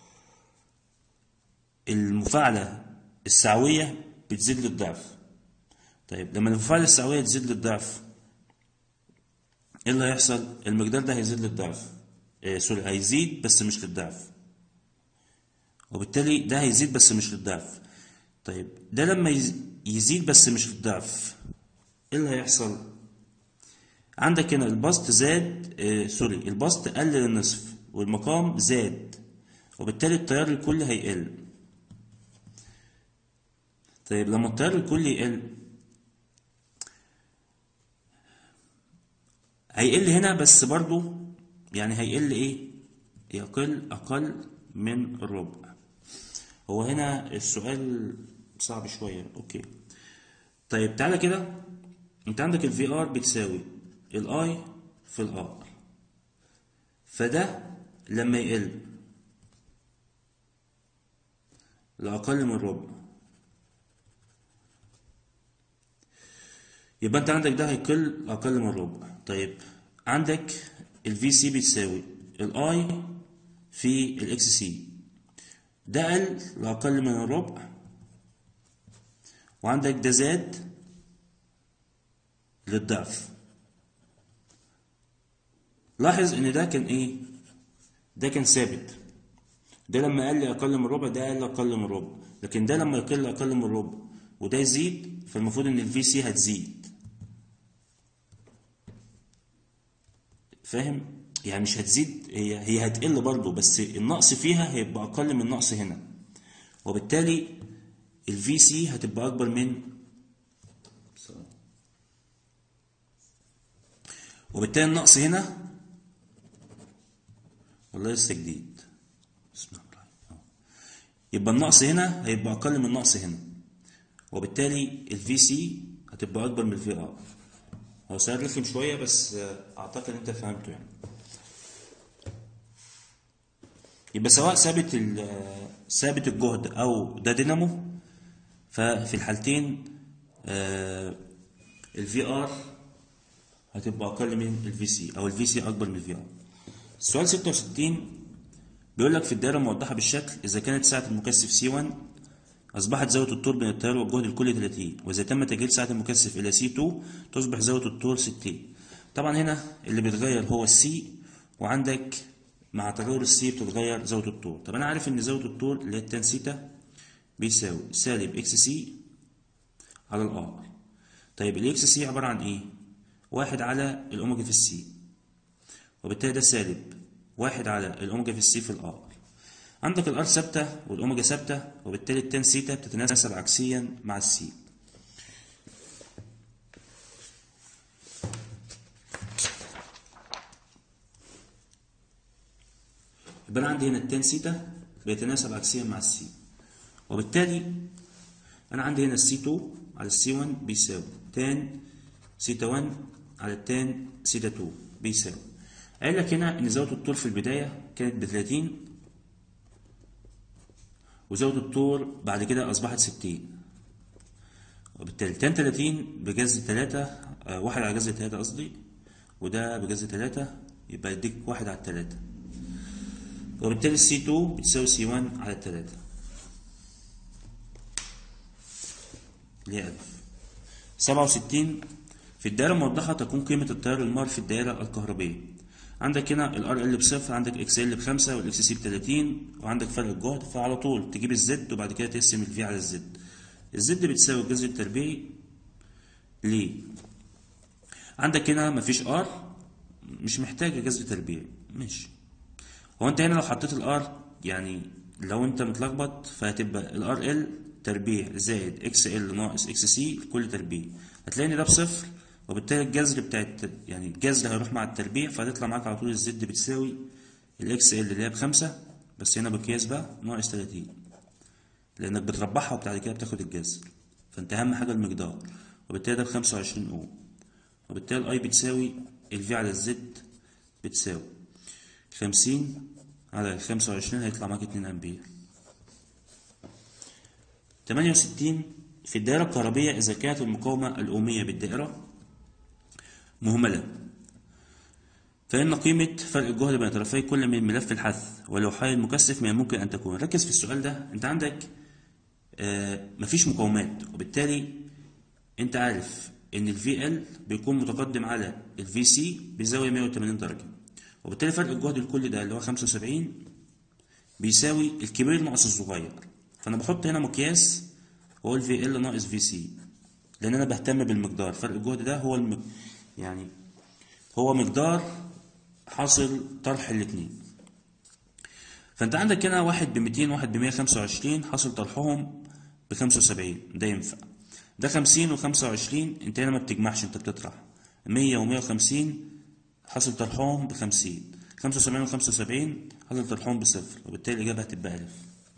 المفاعلة السعوية بتزيد للضعف. طيب لما المفاعلة السعوية تزيد للضعف ايه اللي هيحصل؟ المقدار ده هيزيد للضعف، إيه سوري هيزيد بس مش للضعف، وبالتالي ده هيزيد بس مش للضعف. طيب ده لما يزيد بس مش للضعف ايه اللي هيحصل؟ عندك هنا البسط زاد آه سوري البسط قل للنصف والمقام زاد، وبالتالي التيار الكلي هيقل. طيب لما التيار الكلي يقل هيقل هنا بس برضو يعني هيقل ايه؟ يقل اقل من الربع. هو هنا السؤال صعب شوية. اوكي طيب تعالى كده، انت عندك الفي ار بتساوي الاي في الار، فده لما يقل لأقل من الربع يبقى انت عندك ده هيقل لأقل من الربع. طيب عندك الفي سي بتساوي الاي في الاكس سي، ده قل لأقل من الربع، وعندك ده زاد للضعف. لاحظ ان ده كان ايه؟ ده كان ثابت، ده لما قل اقل من الربع ده قل اقل من الربع، لكن ده لما يقل اقل من الربع وده يزيد، فالمفروض ان الفي سي هتزيد. فاهم؟ يعني مش هتزيد، هي هي هتقل برضه، بس النقص فيها هيبقى اقل من النقص هنا، وبالتالي الفي سي هتبقى اكبر من وبالتالي النقص هنا والله لسه جديد. بسم الله الرحمن الرحيم. يبقى النقص هنا هيبقى اقل من النقص هنا، وبالتالي الفي سي هتبقى اكبر من الفي ار. هو سؤال رخم شويه بس اعتقد انت فهمته يعني. يبقى سواء ثابت ثابت الجهد او ده دينامو، ففي الحالتين الفي ار هتبقى اقل من الفي سي، او الفي سي اكبر من الفي ار. السؤال ستة وستين بيقول لك في الدائره الموضحه بالشكل، اذا كانت سعه المكثف سي واحد اصبحت زاويه الطول بين التيار والجهد الكلي ثلاثين، واذا تم تجهيز سعه المكثف الى سي اتنين تصبح زاويه الطول ستين. طبعا هنا اللي بيتغير هو السي، وعندك مع تغير السي بتتغير زاويه الطول. طب انا عارف ان زاويه الطول اللي هي التان سيتا بيساوي سالب اكس سي على الار. طيب الاكس سي عباره عن ايه؟ واحد على الاوميجا في السي، وبالتالي ده سالب واحد على الاوميجا في السي في الار. عندك الار ثابته والاوميجا ثابته، وبالتالي التان سيتا بتتناسب عكسيا مع السي. يبقى انا عندي هنا التان سيتا بيتناسب عكسيا مع السي، وبالتالي انا عندي هنا السي اتنين على السي واحد بيساوي تان سيتا واحد على التان سيتا اتنين بيساوي. قال لك هنا ان زاويه الطول في البدايه كانت ب ثلاثين، وزاويه الطول بعد كده اصبحت ستين، وبالتالي تان ثلاثين بجذر ثلاثة، آه واحد على جذر ثلاثة قصدي، وده بجذر ثلاثة، يبقى يديك واحد على ثلاثة، وبالتالي سي اتنين بتساوي سي واحد على ثلاثة اللي هي ألف. سبعة وستين في الدائرة الموضحة تكون قيمة التيار المار في الدائرة الكهربية. عندك هنا الار ال بصفر، عندك اكس ال بخمسة، والاكس سي بتلاتين، وعندك فرق الجهد، فعلى طول تجيب الزد وبعد كده تقسم الفي على الزد. الزد بتساوي الجذر التربيعي. ليه؟ عندك هنا مفيش ار، مش محتاجة جذر تربيعي. ماشي. هو انت هنا لو حطيت الار، يعني لو انت متلخبط فهتبقى الار ال تربيع زائد اكس ال ناقص اكس سي كل تربيع، هتلاقي ان ده بصفر، وبالتالي الجذر بتاعت يعني الجذر هيروح مع التربيع، فهتطلع معاك على طول الزد بتساوي الاكس ال اللي هي بخمسة، بس هنا بقياس بقى ناقص ثلاثين، لانك بتربحها وبعد كده بتاخد الجذر، فانت اهم حاجه المقدار، وبالتالي ده بخمسة وعشرين اوم، وبالتالي الاي بتساوي الفي على الزد بتساوي خمسين على خمسة وعشرين، هيطلع معاك اتنين امبير. تمانية وستين في الدائرة الكهربية إذا كانت المقاومة الأومية بالدائرة مهملة، فإن قيمة فرق الجهد بين طرفي كل من ملف الحث ولوحي المكثف من الممكن أن تكون. ركز في السؤال ده، أنت عندك آه مفيش مقاومات، وبالتالي أنت عارف إن ال في ال بيكون متقدم على ال في سي بزاوية مية وتمانين درجة، وبالتالي فرق الجهد الكلي ده اللي هو خمسة وسبعين بيساوي الكبير ناقص الصغير. فأنا بحط هنا مقياس هو ال في ال ناقص في سي، لأن أنا بهتم بالمقدار. فرق الجهد ده هو المج... يعني هو مقدار حاصل طرح الاتنين. فأنت عندك هنا واحد بميتين واحد بمية خمسة وعشرين حاصل طرحهم بخمسة وسبعين، ده ينفع. ده خمسين وخمسة وعشرين أنت هنا ما بتجمعش، أنت بتطرح. مية ومية وخمسين حاصل طرحهم بخمسين، خمسة وسبعين وخمسة وسبعين حاصل طرحهم بصفر، وبالتالي الإجابة هتبقى ألف.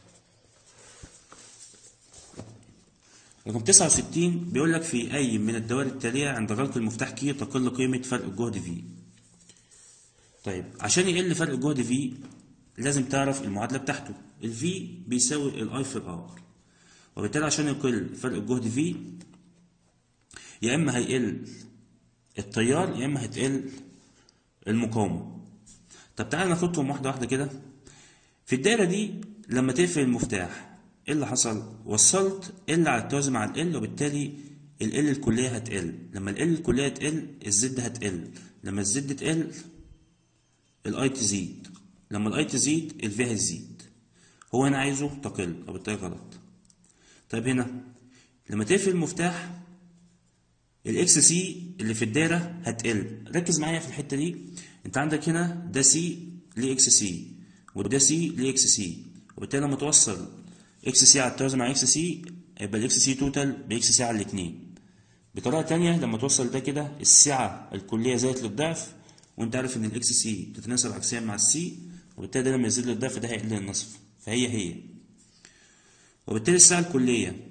رقم تسعة وستين بيقول لك في أي من الدوائر التالية عند غلق المفتاح كي تقل قيمة فرق الجهد في. طيب عشان يقل فرق الجهد في لازم تعرف المعادلة بتاعته. ال V بيساوي ال I في ال R، وبالتالي عشان يقل فرق الجهد في يا إما هيقل التيار يا إما هتقل المقاومة. طب تعالى ناخدهم واحدة واحدة كده. في الدائرة دي لما تقفل المفتاح ايه اللي حصل؟ وصلت ال على التوازي مع ال، وبالتالي ال ال الكلية هتقل. لما ال ال الكلية تقل الزد هتقل، لما الزد تقل الاي تزيد، لما الاي تزيد الفي هتزيد. هو هنا عايزه تقل، وبالتالي غلط. طيب هنا لما تقفل المفتاح الاكس سي اللي في الدايرة هتقل. ركز معايا في الحتة دي. انت عندك هنا ده سي ليه اكس سي، وده سي ليه اكس سي، وبالتالي لما توصل اكس سي على التوازي مع اكس سي يبقى الاكس سي توتال باكس سي على الاتنين. بطريقة تانية لما توصل ده كده السعة الكلية زادت للضعف، وانت عارف ان الاكس سي بتتناسب عكسيا مع السي، وبالتالي ده لما يزيد للضعف ده هيقل للنصف، فهي هي. وبالتالي السعة الكلية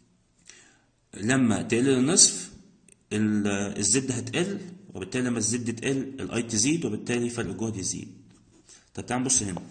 لما تقل للنصف الزد هتقل، وبالتالي لما الزد تقل الاي تزيد، وبالتالي فرق الجهد يزيد. طب تعال نبص هنا.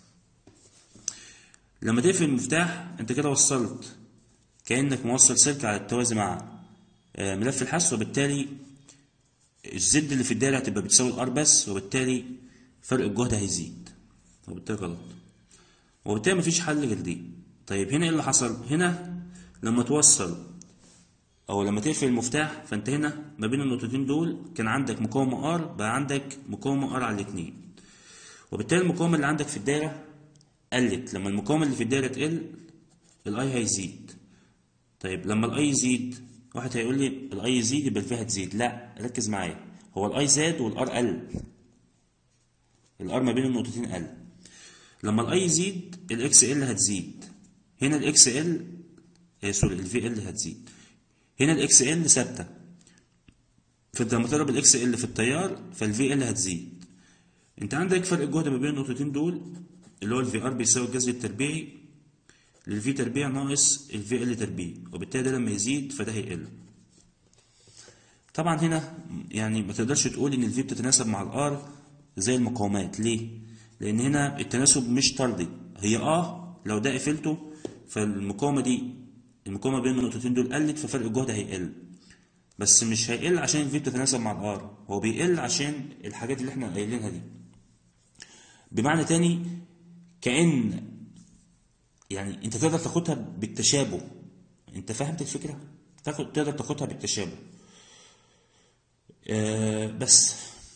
لما تقفل المفتاح انت كده وصلت كأنك موصل سلك على التوازي مع ملف الحث، وبالتالي الزد اللي في الدايره هتبقى بتساوي الار بس، وبالتالي فرق الجهد هيزيد، وبالتالي غلط، وبالتالي مفيش حل غير دي. طيب هنا ايه اللي حصل؟ هنا لما توصل او لما تقفل المفتاح فانت هنا ما بين النقطتين دول كان عندك مقاومه ار، بقى عندك مقاومه ار على الاتنين، وبالتالي المقاومه اللي عندك في الدايره قلت. لما المقاومه اللي في الدايره تقل الاي هيزيد. طيب لما الاي يزيد واحد هيقول لي الاي يزيد يبقى الفي هتزيد. لا، ركز معايا، هو الاي زاد والار قل، الار ما بين النقطتين قل. لما الاي يزيد الاكس ال هتزيد. هنا الاكس ال آه سوري الفي ال هتزيد. هنا الاكس ال ثابته، فانت لما تضرب الاكس ال في التيار فالفي ال هتزيد. انت عندك فرق الجهد ما بين النقطتين دول اللي هو الفي ار بيساوي الجذر التربيعي للفي تربيع ناقص الفي ال تربيع، وبالتالي ده لما يزيد فده هيقل. طبعا هنا يعني ما تقدرش تقول ان الفي بتتناسب مع الار زي المقاومات. ليه؟ لان هنا التناسب مش طردي. هي اه لو ده قفلته فالمقاومه دي المقاومه بين النقطتين دول قلت، ففرق الجهد هيقل، بس مش هيقل عشان الفي بتتناسب مع الار، هو بيقل عشان الحاجات اللي احنا قايلينها دي. بمعنى تاني كأن يعني انت تقدر تاخدها بالتشابه. انت فهمت الفكره؟ تاخد تقدر تاخدها بالتشابه. آه بس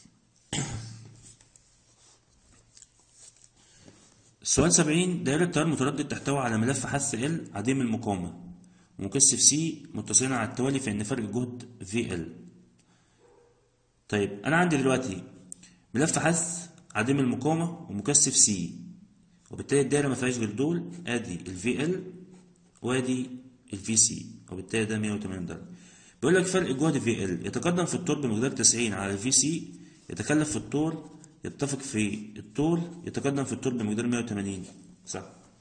السؤال سبعين دائرة تيار متردد تحتوي على ملف حث ال عديم المقاومة ومكثف سي متصلين على التوالي، فإن فرق الجهد في ال. طيب أنا عندي دلوقتي ملف حث عديم المقاومة ومكثف سي، وبالتالي الدائرة ما فيهاش غير دول، ادي الفي ال وادي الفي سي، وبالتالي ده مية وتمانين درجة. بيقول لك فرق الجهد في ال يتقدم في الطول بمقدار تسعين على الفي سي، يتكلف في الطول، يتفق في الطول، يتقدم في الطول بمقدار مية وتمانين. صح.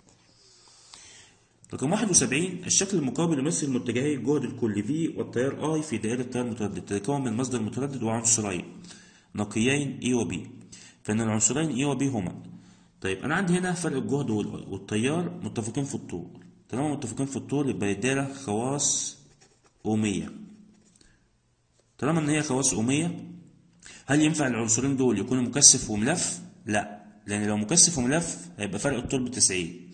رقم واحد وسبعين الشكل المقابل يمثل متجهي الجهد الكلي في والتيار اي في دائرة تيار متردد تتكون من مصدر متردد وعنصرين نقيين اي وبي، فإن العنصرين اي وبي هما. طيب أنا عندي هنا فرق الجهد والتيار متفقين في الطول. طالما متفقين في الطول يبقى الدايرة خواص أومية. طالما إن هي خواص أومية، هل ينفع العنصرين دول يكونوا مكثف وملف؟ لا، لأن لو مكثف وملف هيبقى فرق الطول بتسعين.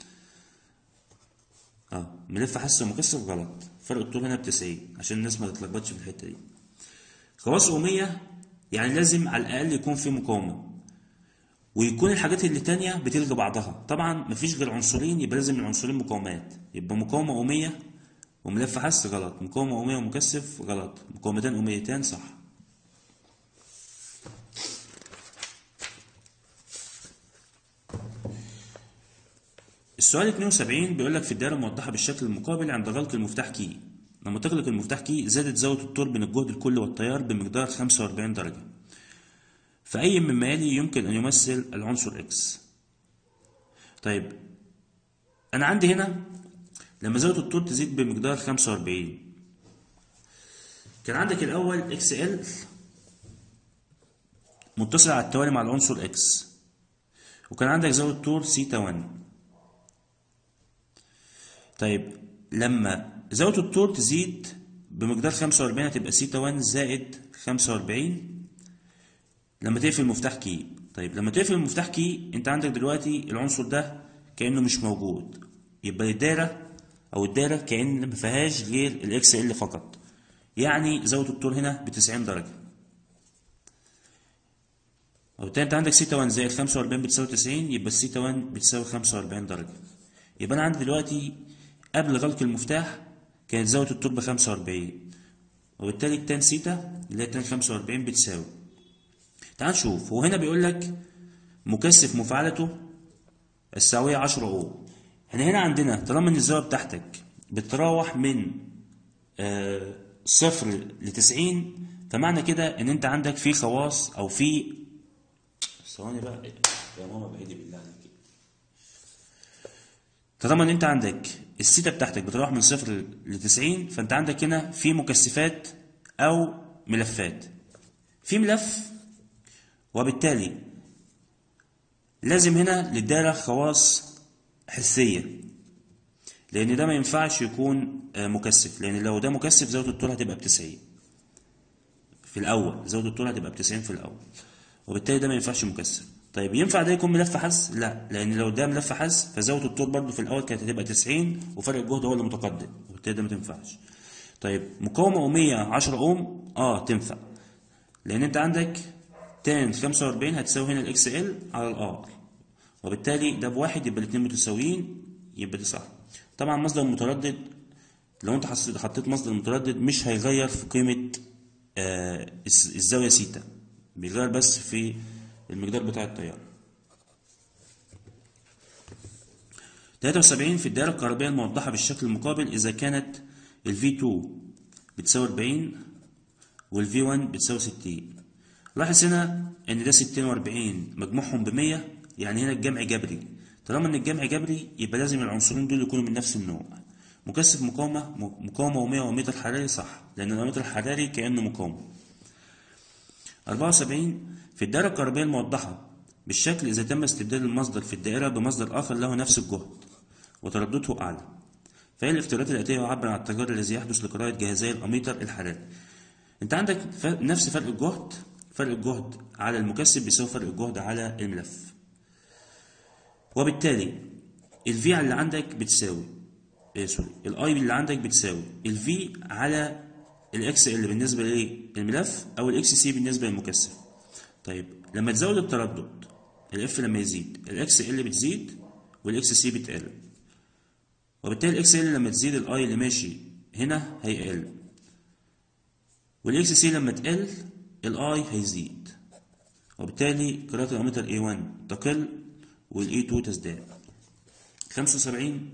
اه ملف حث ومكثف غلط، فرق الطول هنا بتسعين عشان الناس ما تتلخبطش في الحتة دي. خواص أومية يعني لازم على الأقل يكون في مقاومة، ويكون الحاجات اللي تانية بتلغي بعضها. طبعا مفيش غير عنصرين يبقى لازم العنصرين مقاومات، يبقى مقاومة أومية وملف حث غلط، مقاومة أومية ومكثف غلط، مقاومتين أوميتين صح. السؤال اتنين وسبعين بيقول لك في الدائرة الموضحة بالشكل المقابل عند غلق المفتاح كي، لما تغلق المفتاح كي زادت زاوية الطول بين الجهد الكلي والتيار بمقدار خمسة وأربعين درجة، فأي مما يلي يمكن أن يمثل العنصر إكس. طيب أنا عندي هنا لما زاوية الطول تزيد بمقدار خمسة وأربعين كان عندك الأول إكس إل متصل على التوالي مع العنصر إكس، وكان عندك زاوية طول سيتا واحد. طيب لما زاوية الطول تزيد بمقدار خمسة وأربعين هتبقى سيتا واحد زائد خمسة وأربعين لما تقفل المفتاح كي. طيب لما تقفل المفتاح كي انت عندك دلوقتي العنصر ده كأنه مش موجود، يبقى الدايرة أو الدايرة كأن ما فيهاش غير الإكس إل فقط، يعني زاوية الطول هنا بتسعين درجة. وبالتالي أنت عندك سيتا واحد زائد خمسة وأربعين بتساوي تسعين، يبقى السيتا واحد بتساوي خمسة وأربعين درجة. يبقى أنا عندي دلوقتي قبل غلق المفتاح كانت زاوية الطول بخمسة وأربعين، وبالتالي التان سيتا اللي هي تان خمسة وأربعين بتساوي. تعال نشوف، هو هنا بيقول لك مكثف مفاعلته الساوية عشرة أوم. احنا هنا عندنا طالما ان الزاوية بتاعتك بتتراوح من آه صفر لتسعين، فمعنى كده ان انت عندك في خواص او في ثواني بقى يا ماما بعيدي بالله عليك. طالما ان انت عندك السيتا بتاعتك بتتراوح من صفر لتسعين، فانت عندك هنا في مكثفات او ملفات. في ملف، وبالتالي لازم هنا للدايرة خواص حسية، لأن ده ما ينفعش يكون مكثف، لأن لو ده مكثف زاوية الطول هتبقى بتسعين في الأول، زاوية الطول هتبقى بتسعين في الأول، وبالتالي ده ما ينفعش مكثف. طيب ينفع ده يكون ملف حث؟ لا، لأن لو ده ملف حث فزاوية الطول برضه في الأول كانت هتبقى تسعين وفرق الجهد هو اللي متقدم، وبالتالي ده ما تنفعش. طيب مقاومة أومية عشرة أوم اه تنفع، لأن أنت عندك تان خمسة وأربعين هتساوي هنا الإكس إل على الآر، وبالتالي ده بواحد يبقى الاتنين متساويين، يبقى دي صح. طبعا مصدر متردد لو انت حطيت مصدر متردد مش هيغير في قيمة آه الزاوية سيتا، بيغير بس في المقدار بتاع التيار. تلاتة وسبعين في الدائرة الكهربائية الموضحة بالشكل المقابل إذا كانت ال في اتنين بتساوي أربعين وال في واحد بتساوي ستين. لاحظ هنا إن ده ستين وأربعين مجموعهم بمية، يعني هنا الجمع جبري. طالما ان الجمع جبري يبقى لازم العنصرين دول يكونوا من نفس النوع. مكثف مقاومة مقاومة أومية ومتر حراري صح، لأن المتر الحراري كأنه مقاومة. أربعة وسبعين في الدائرة الكهربائية الموضحة بالشكل إذا تم استبدال المصدر في الدائرة بمصدر آخر له نفس الجهد وتردده أعلى، فهي الافتراضات الآتية يعبر عن التغير الذي يحدث لقراءة جهازي الأميتر الحراري. أنت عندك نفس فرق الجهد، فرق الجهد على المكثف بيساوي فرق الجهد على الملف، وبالتالي الفي اللي عندك بتساوي إيه سوري الاي اللي عندك بتساوي الفي على الاكس ال بالنسبه للملف او الاكس سي بالنسبه للمكثف. طيب لما تزود التردد الاف لما يزيد الاكس ال بتزيد والاكس سي بتقل، وبالتالي الاكس ال لما تزيد الاي اللي ماشي هنا هيقل، والاكس سي لما تقل الاي هيزيد، وبالتالي قراءه الاميتر إيه واحد تقل والإي اتنين تزداد. خمسة وسبعين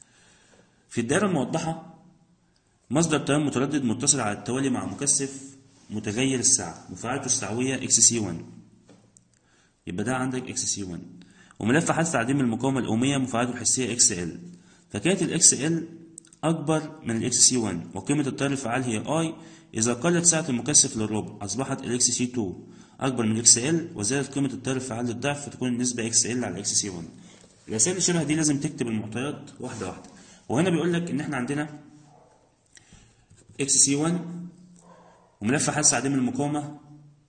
في الدائرة الموضحة مصدر تيار متردد متصل على التوالي مع مكثف متغير السعة مفاعلته السعوية إكس سي واحد، يبقى ده عندك إكس سي واحد، وملف حث تعديم المقاومة الأومية مفاعلته الحسية إكس إل، فكانت الإكس إل أكبر من الإكس سي واحد، وقيمة التيار الفعال هي I. إذا قلت سعة المكثف للربع أصبحت الإكس سي اتنين أكبر من إكس إل وزادت قيمة التيار الفعال للضعف، فتكون النسبة إكس إل على إكس سي واحد. الأسئلة اللي شبه دي لازم تكتب المعطيات واحدة واحدة. وهنا بيقول لك إن إحنا عندنا إكس سي واحد وملف حث تعديم المقاومة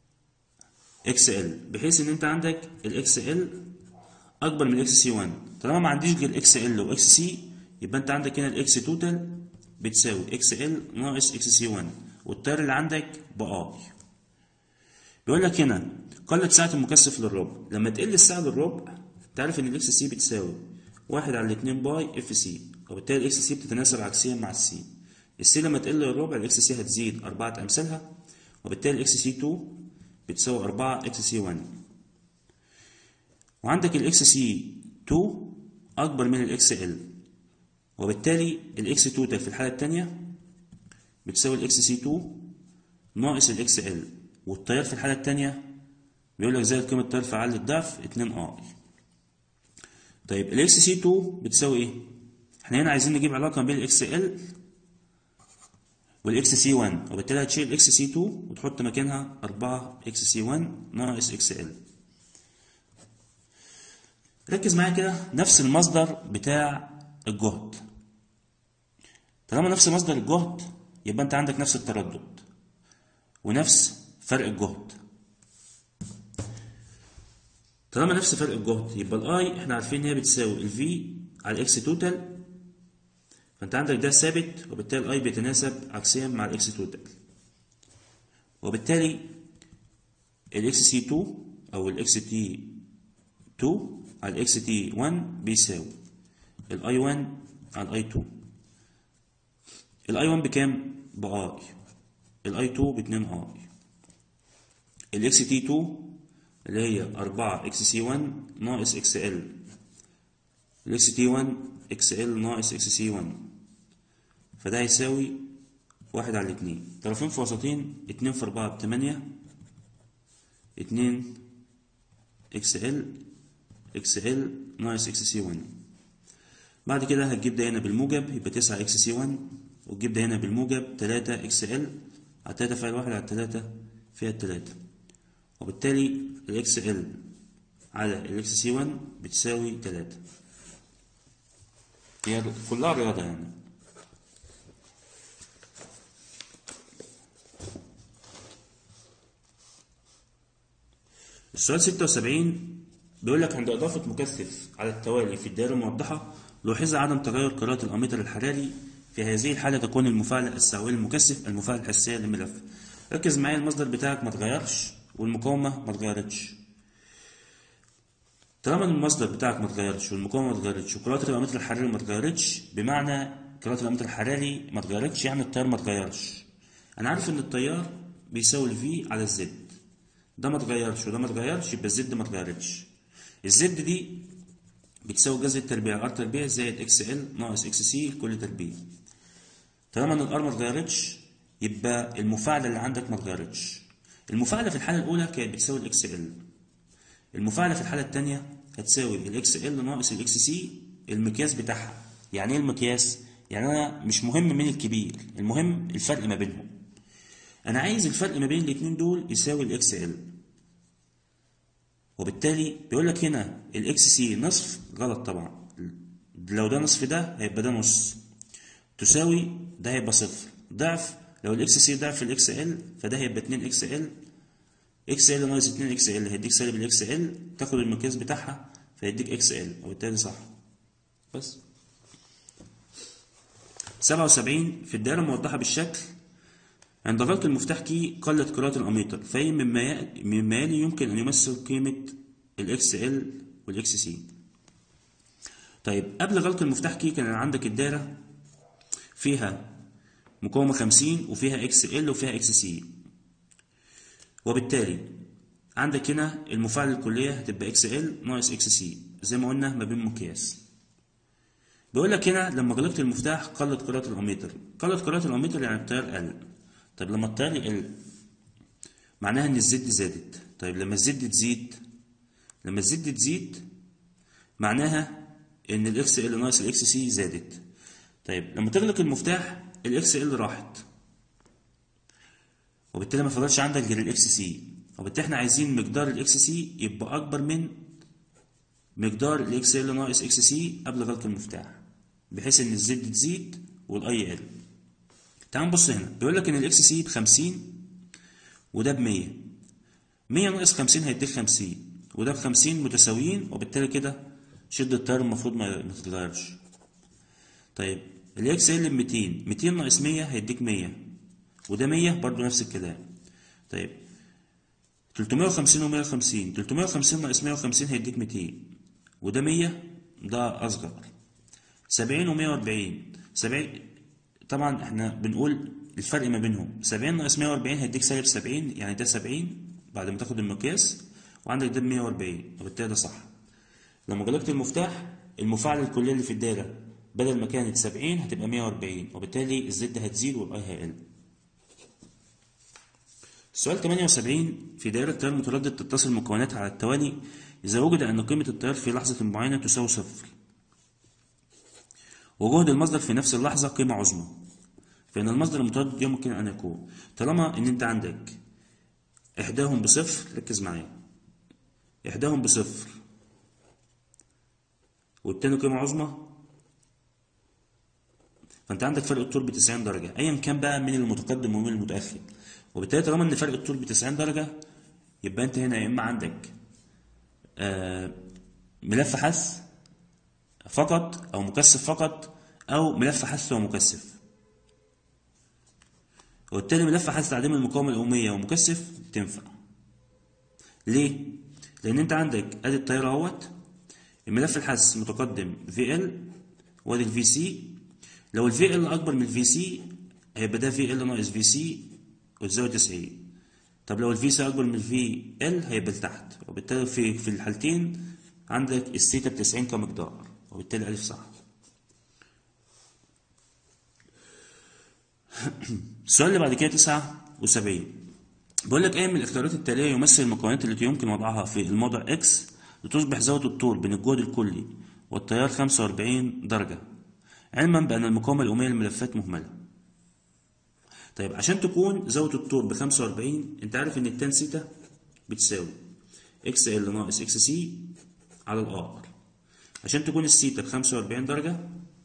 إكس إل، بحيث إن أنت عندك الإكس إل أكبر من إكس سي واحد. طالما ما عنديش غير إكس إل وإكس سي يبقى أنت عندك هنا الإكس توتال بتساوي إكس إل ناقص إكس سي واحد، والتيار اللي عندك بآي. بيقول لك هنا قلت سعة المكثف للربع، لما تقل السعة للربع تعرف ان الاكس سي بتساوي واحد على اتنين باي اف سي، وبالتالي الاكس سي بتتناسب عكسيا مع السي. السي لما تقل للربع الاكس سي هتزيد أربعة أمثالها، وبالتالي الاكس سي اتنين بتساوي أربعة اكس سي واحد. وعندك الاكس سي اتنين اكبر من الاكس ال، وبالتالي الاكس توتال في الحالة الثانية بتساوي الاكس سي اتنين ناقص الاكس ال، والتيار في الحالة الثانية بيقول لك زائد قيمة التيار الفعال للضعف اتنين اي. طيب الاكس سي اتنين بتساوي ايه؟ احنا هنا عايزين نجيب علاقة بين الاكس ال والاكس سي واحد، وبالتالي هتشيل الاكس سي اتنين وتحط مكانها أربعة اكس سي واحد ناقص اكس ال. ركز معايا كده، نفس المصدر بتاع الجهد. طالما نفس مصدر الجهد يبقى انت عندك نفس التردد ونفس فرق الجهد. طالما نفس فرق الجهد يبقى الاي احنا عارفين ان هي بتساوي الفي على الاكس توتال، فانت عندك ده ثابت، وبالتالي الاي بيتناسب عكسيا مع الاكس توتال، وبالتالي الاكس سي اتنين او الاكس تي اتنين على الاكس تي واحد بيساوي الاي واحد على الاي اتنين. الاي واحد بكام؟ باي، الاي اتنين ب اتنين اي، الاكس تي اتنين اللي هي اربعة اكس سي واحد ناقص اكس ال، الاكس تي واحد اكس ال ناقص اكس سي واحد، فده هيساوي واحد على اتنين، طرفين في وسطين، اتنين في اربعة ب تمانية، اتنين اكس ال اكس ال ناقص اكس سي واحد. بعد كده هتجيب ده هنا بالموجب يبقى تسعة اكس سي واحد، وتجيب ده هنا بالموجب تلاتة اكس ال على تلاتة فيها الواحد على تلاتة فيها التلاتة، وبالتالي الاكس ال على الاكس سي واحد بتساوي تلاتة. هي كلها رياضة يعني. السؤال ستة وسبعين بيقول لك عند إضافة مكثف على التوالي في الدائرة الموضحة لوحظ عدم تغير قراءة الأميتر الحراري. في هذه الحالة تكون المفاعلة السعوية للمكثف المفاعلة الحسية للملف. ركز معايا، المصدر بتاعك ما اتغيرش والمقاومة ما اتغيرتش. طالما المصدر بتاعك ما اتغيرش والمقاومة ما اتغيرتش وقراءة الأميتر الحراري ما اتغيرتش، بمعنى قراءة الأميتر الحراري ما اتغيرتش يعني التيار ما اتغيرش. أنا عارف إن التيار بيساوي الفي على الزد، ده ما اتغيرش وده ما اتغيرش، يبقى الزد ما اتغيرتش. الزد دي بتساوي جذر التربيع ار تربيع زائد اكس ال ناقص اكس سي لكل تربيع. طالما ان الار ما اتغيرتش يبقى المفاعله اللي عندك ما اتغيرتش. المفاعله في الحاله الاولى كانت بتساوي الاكس ال، المفاعله في الحاله الثانيه هتساوي الاكس ال ناقص الاكس سي المقياس بتاعها. يعني ايه المقياس؟ يعني انا مش مهم مين الكبير، المهم الفرق ما بينهم. انا عايز الفرق ما بين الاثنين دول يساوي الاكس ال، وبالتالي بيقول لك هنا الاكس سي نصف، غلط طبعا، لو ده نصف ده هيبقى ده نص، تساوي ده هيبقى صفر، ضعف لو الاكس سي ضعف الاكس ال فده هيبقى اتنين اكس ال، اكس ال ناقص اتنين اكس ال هيديك سالب الاكس ال، تاخد المقياس بتاعها فيديك اكس ال، وبالتالي صح. بس سبعة وسبعين في الدائرة الموضحة بالشكل عند غلق المفتاح كي قلت قراءة الأميتر، فأي مما مما يلي يمكن أن يمثل قيمة الإكس إل والإكس سي. طيب قبل غلق المفتاح كي كان عندك الدائرة فيها مقاومة خمسين وفيها إكس إل وفيها إكس سي، وبالتالي عندك هنا المفاعلة الكلية هتبقى إكس إل ناقص إكس سي زي ما قلنا ما بين مقياس. بيقول لك هنا لما غلقت المفتاح قلت قراءة الأميتر، قلت قراءة الأميتر يعني التيار قل. طيب لما التيار يقل معناها ان الزد زادت. طيب لما الزد تزيد لما الزد تزيد معناها ان الاكس ال ناقص الاكس سي زادت. طيب لما تغلق المفتاح الاكس ال راحت، وبالتالي ما فضلش عندك غير الاكس سي، وبالتالي احنا عايزين مقدار الاكس سي يبقى اكبر من مقدار الاكس ال ناقص اكس سي قبل غلق المفتاح، بحيث ان الزد تزيد والاي ال. تعال نبص هنا، بيقول لك ان الاكس سي ب خمسين وده ب مية، مية ناقص خمسين هيديك خمسين، وده ب خمسين متساويين، وبالتالي كده شدة التيار المفروض ما تتغيرش. طيب الاكس ال ب ميتين، ميتين ناقص مية هيديك مية، وده مية برضو نفس الكلام. طيب تلتمية وخمسين و مية وخمسين، تلتمية وخمسين ناقص مية وخمسين هيديك ميتين، وده مية، ده اصغر. سبعين و مية واربعين، سبعين طبعا احنا بنقول الفرق ما بينهم، سبعين ناقص مية واربعين هيديك سالب سبعين، يعني ده سبعين بعد ما تاخد المقياس، وعندك ده ب مية واربعين، وبالتالي ده صح. لما غلقت المفتاح المفاعلة الكلية اللي في الدايرة بدل ما كانت سبعين هتبقى مية واربعين، وبالتالي الزد هتزيد والاي هيقل. السؤال تمانية وسبعين في دائرة تيار متردد تتصل مكوناتها على التوالي إذا وجد أن قيمة التيار في لحظة معينة تساوي صفر، وجهد المصدر في نفس اللحظة قيمة عظمى، فإن المصدر المتردد يمكن أن يكون، طالما إن أنت عندك إحداهم بصفر، ركز معايا، إحداهم بصفر والتاني قيمة عظمى، فأنت عندك فرق الطول بتسعين درجة، أيا كان بقى مين المتقدم ومين المتأخر، وبالتالي طالما إن فرق الطول بتسعين درجة يبقى أنت هنا يا إما عندك آه ملف حث فقط او مكثف فقط، او ملف حث ومكثف. وبالتالي ملف حث تعديم المقاومة الأمية ومكثف تنفع. ليه؟ لأن أنت عندك أدي التيار اهوت، الملف الحث متقدم في ال وادي الفي سي. لو الفي ال أكبر من الفي سي هيبقى ده في ال ناقص في سي وتساوي تسعين. طب لو الفي سي أكبر من الفي ال هيبقى لتحت، وبالتالي في في الحالتين عندك الثيتا بتسعين كمقدار، وبالتالي ألف صح. السؤال اللي بعد كده تسعة وسبعين بيقول لك ايه من الاختيارات التالية يمثل المكونات التي يمكن وضعها في الموضع اكس لتصبح زاوية الطول بين الجهد الكلي والتيار خمسة وأربعين درجة، علما بأن المقاومة الأمية للملفات مهملة. طيب عشان تكون زاوية الطول ب خمسة وأربعين انت عارف ان التان سيتا بتساوي اكس ال ناقص اكس سي على الار. عشان تكون السيتا ب خمسة وأربعين درجة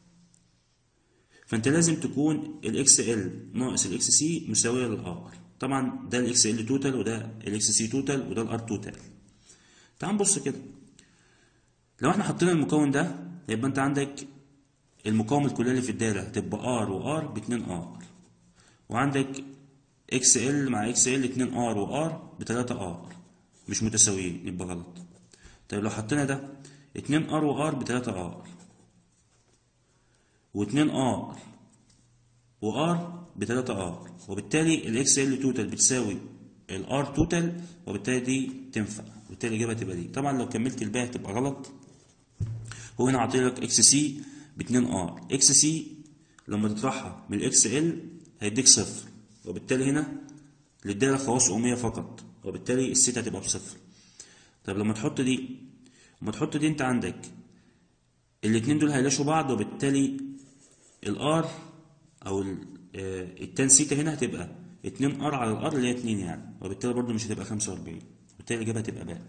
فانت لازم تكون الاكس ال ناقص الاكس سي مساويه للار. طبعا ده الاكس ال توتال وده الاكس سي توتال وده الار توتال. تعال نبص كده، لو احنا حطينا المكون ده يبقى انت عندك المقاومه الكليه اللي في الدايره هتبقى ار وار ب اتنين ار، وعندك اكس ال مع اكس ال اتنين ار وار ب تلاتة ار، مش متساويين يبقى غلط. طيب لو حطينا ده اتنين ار وار ب تلاتة ار واتنين ار وار ب تلاتة ار، وبالتالي الاكس ال توتال بتساوي الار توتال، وبالتالي دي تنفع، وبالتالي الاجابه تبقى دي. طبعا لو كملت الباقي هتبقى غلط. هو هنا عاطيلك اكس سي ب اتنين ار، اكس سي لما تطرحها من الاكس ال هيديك صفر، وبالتالي هنا للدايره خواص اميه فقط، وبالتالي السيتا هتبقى بصفر. طب لما تحط دي لما تحط دي انت عندك الاتنين دول هيلاشوا بعض، وبالتالي الار او التان سيتا هنا هتبقى اتنين ار على الار اللي هي اتنين يعني، وبالتالي برضو مش هتبقى خمسة وأربعين، وبالتالي الاجابه هتبقى باء.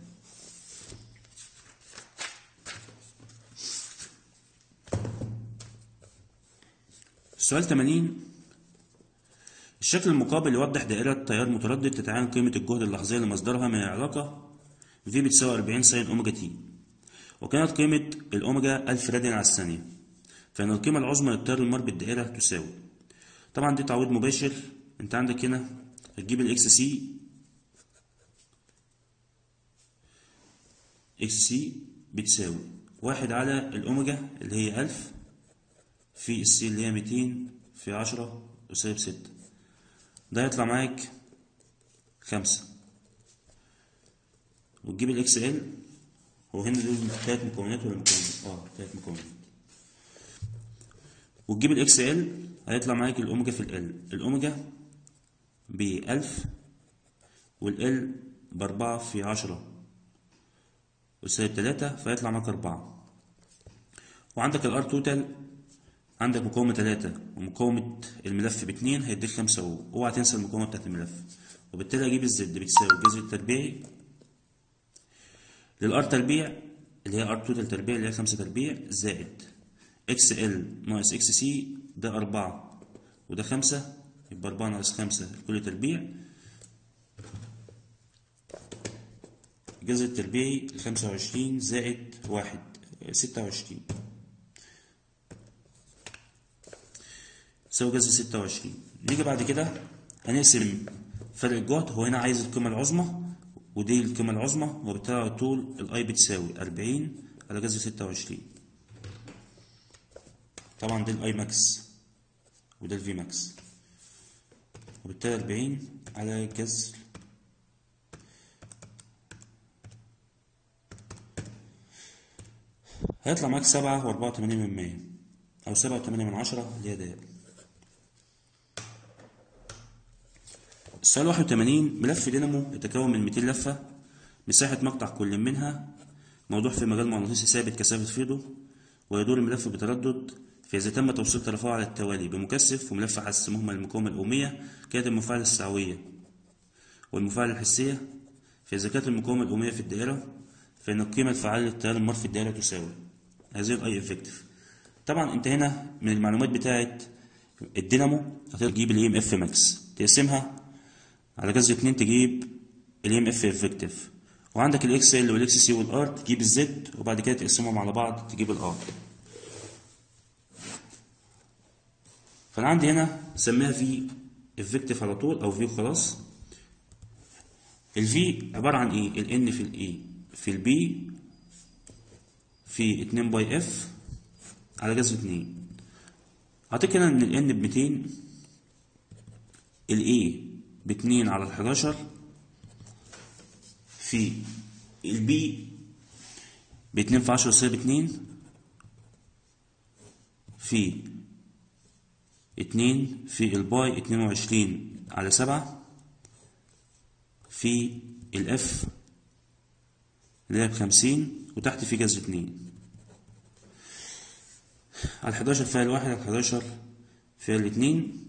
السؤال تمانين الشكل المقابل يوضح دائرة تيار متردد تتعين قيمة الجهد اللحظية لمصدرها من العلاقة في بتساوي أربعين ساين أوميجا تي، وكانت قيمة الأوميجا ألف راديان على الثانية، فإن القيمة العظمى للتيار المار بالدائرة تساوي. طبعا دي تعويض مباشر، أنت عندك هنا هتجيب الإكس سي إكس سي بتساوي واحد على الأوميجا اللي هي ألف في السي اللي هي ميتين في عشرة وسالب ستة، ده هيطلع معاك خمسة. وتجيب الاكس ال، هو هنا دول تلات مكونات ولا مكونات؟ اه تلات مكونات. وتجيب الاكس ال هيطلع معاك الاوميجا في ال، الاوميجا ب ألف والال بأربعة في عشرة وسالب تلاتة، فيطلع معاك أربعة. وعندك الار توتال عندك مقاومة تلاتة ومقاومة الملف باتنين هيديك خمسة اوم، اوعى تنسى المقاومة بتاعت الملف، وبالتالي اجيب الزد بتساوي الجذر التربيعي للار تربيع اللي هي ار توتال تربيع اللي هي خمسة تربيع زائد اكس ال ناقص اكس سي، ده أربعة وده خمسة، يبقى أربعة ناقص خمسة كل تربيع، الجذر التربيعي خمسة وعشرين زائد واحد ستة وعشرين يساوي جذر ستة وعشرين. نيجي بعد كده هنقسم فرق الجهد، هو هنا عايز القيمة العظمى ودي القيمة العظمى، وبالتالي على طول الاي بتساوي أربعين على جذر ستة وعشرين. طبعا ده الاي ماكس وده الفي ماكس، وبالتالي أربعين على جذر هيطلع معاك سبعة وأربعة وتمانين من مية أو سبعة وتمانية من عشرة اللي هي ده. السؤال واحد وتمانين ملف دينامو يتكون من ميتين لفة، مساحة مقطع كل منها موضوع في مجال مغناطيسي ثابت كثافة فيضه، ويدور الملف بتردد، فإذا تم توصيل طرفه على التوالي بمكثف وملف حث مهمل المقاومة الأومية كانت المفاعلة السعوية والمفاعلة الحسية، فإذا كانت المقاومة الأومية في الدائرة فإن القيمة الفعالة للتيار المار في الدائرة تساوي هذه الاي افكتيف. طبعا انت هنا من المعلومات بتاعت الدينامو هتقدر تجيب الاي ام اف ماكس تقسمها على جذر اتنين تجيب الاي ام اف افكتيف، وعندك الاكس ال والاكس سي والار تجيب الزد، وبعد كده تقسمهم على بعض تجيب الار. فانا عندي هنا سميها في افكتيف على طول او في خلاص. الفي عباره عن ايه؟ الان في الاي في البي في اتنين باي اف على جذر اتنين. اعطيك هنا ان الان ب ميتين، الاي ب اتنين على الحداشر، في البي ب اتنين في عشرة يساوي اتنين، في اتنين في الباي اتنين وعشرين على سبعة، في الاف اللي هي بخمسين، وتحت في جذر اتنين. على الحداشر فيها الواحد، على الحداشر فيها الاتنين،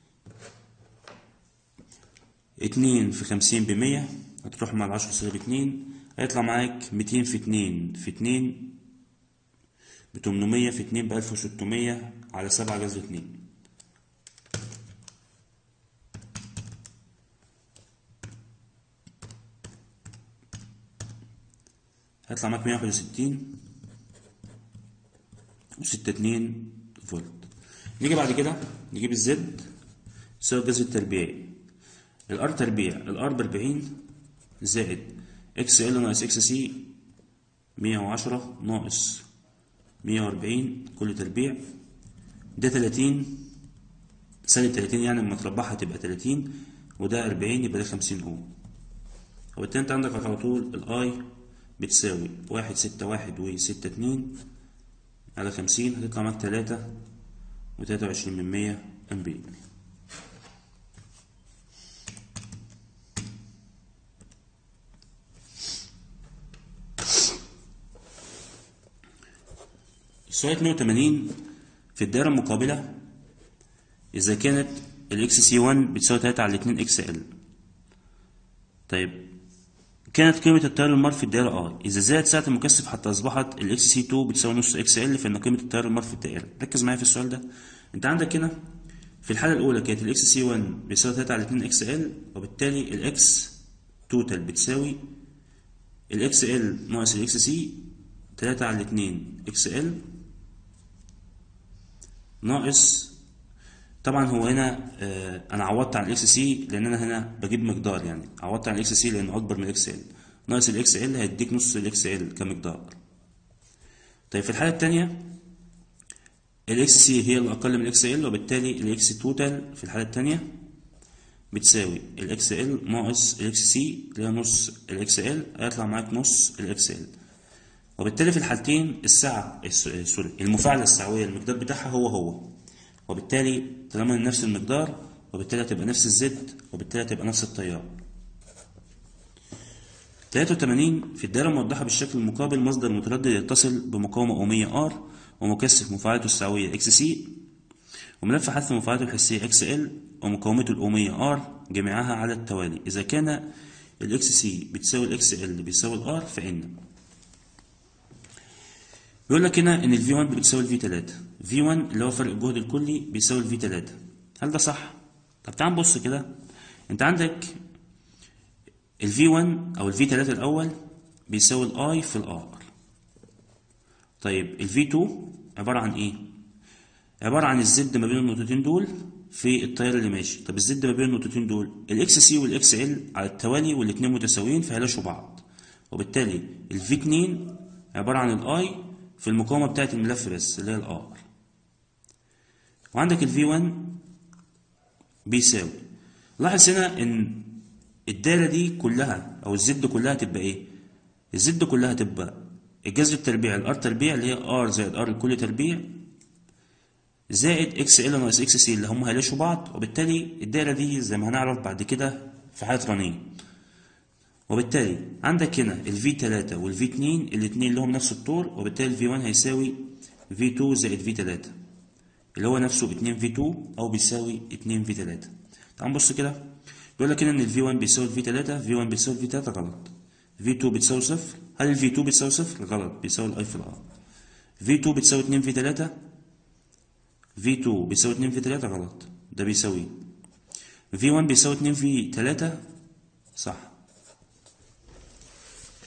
اتنين في خمسين بمية، هتروح مع العشرة يساوي باتنين، هيطلع معاك ميتين في اتنين في اتنين بتمنمية، في اتنين بألف وستمية على سبعة جذر اتنين. هيطلع معاك مية واحد وستين وستة اتنين فولت. نيجي بعد كده نجيب الزد يساوي الجذر التربيعي. الار تربيع، الار بأربعين زائد اكس ال ناقص اكس سي مية وعشرة ناقص مية وأربعين كل تربيع، ده تلاتين سالب تلاتين، يعني لما تربعها تبقى تلاتين، وده أربعين يبقى ده خمسين اوم. وبالتالي انت عندك على طول الاي بتساوي واحد ستة واحد وستة اتنين على خمسين، هتطلع معاك تلاتة وتلاتة وعشرين من مية امبير. السؤال اتنين وتمانين في الدائرة المقابلة إذا كانت الإكس سي واحد بتساوي تلاتة على اتنين إكس إل. طيب كانت قيمة التيار المار في الدائرة I، إذا زادت سعة المكثف حتى أصبحت الإكس سي اتنين بتساوي نص إكس إل، فإن قيمة التيار المار في الدائرة. ركز معايا في السؤال ده. أنت عندك هنا في الحالة الأولى كانت الإكس سي واحد بيساوي تلاتة على اتنين إكس إل، وبالتالي الإكس توتال بتساوي الإكس إل ناقص الإكس سي تلاتة على اتنين إكس إل ناقص، طبعا هو هنا آه انا عوضت عن الاكس سي لان انا هنا بجيب مقدار، يعني عوضت عن الاكس سي لانه اكبر من الاكس ال، ناقص الاكس ال هيديك نص الاكس ال كمقدار. طيب في الحاله الثانيه الاكس سي هي اللي اقل من الاكس ال، وبالتالي الاكس توتال في الحاله الثانيه بتساوي الاكس ال ناقص الاكس سي اللي هي نص الاكس ال، هيطلع معاك نص الاكس ال. وبالتالي في الحالتين السعه سوري المفاعله السعويه المقدار بتاعها هو هو، وبالتالي طالما نفس المقدار وبالتالي هتبقى نفس الزد، وبالتالي هتبقى نفس التيار. تلاتة وتمانين في الدائرة الموضحة بالشكل المقابل مصدر متردد يتصل بمقاومة أومية R ومكثف مفاعلته السعوية إكس سي وملف حث مفاعلته الحسية إكس إل ومقاومته الأومية R جميعها على التوالي. إذا كان الإكس سي بتساوي الإكس إل بيساوي الآر، فإن بيقول لك هنا ان ال في واحد بتساوي ال في تلاتة، في واحد اللي هو فرق الجهد الكلي بيساوي ال في تلاتة. هل ده صح؟ طب تعال نبص كده. انت عندك ال في واحد او ال في تلاتة الاول بيساوي الاي في الار. طيب ال في اتنين عباره عن ايه؟ عباره عن الزد ما بين النقطتين دول في التيار اللي ماشي. طب الزد ما بين النقطتين دول الاكس سي والاكس ال على التوالي والاثنين متساويين فهيلاشوا بعض، وبالتالي ال في اتنين عباره عن الاي في المقاومة بتاعت الملف بس اللي هي الار. وعندك ال في واحد بيساوي، لاحظ هنا ان الدالة دي كلها او الزد كلها تبقى ايه؟ الزد كلها تبقى الجذر التربيع الار تربيع اللي هي ار زائد ار لكل تربيع زائد اكس ال ناقص اكس سي اللي هم هيلاشوا بعض، وبالتالي الدالة دي زي ما هنعرف بعد كده في حالة رنين. وبالتالي عندك هنا ال في تلاتة وال في اتنين الاثنين لهم نفس الطول، وبالتالي ال في واحد هيساوي في اتنين زائد في تلاتة اللي هو نفسه اتنين في اتنين او بيساوي اتنين في تلاتة. تعال نبص كده. بيقول لك هنا ان ال في واحد بيساوي ال في تلاتة، في واحد بيساوي ال في تلاتة غلط. في اتنين بتساوي صفر، هل ال في اتنين بتساوي صفر؟ غلط، بيساوي الاي في الار. في اتنين بتساوي اتنين في تلاتة، في اتنين بيساوي اتنين في تلاتة غلط، ده بيساوي في واحد بيساوي اتنين في تلاتة صح.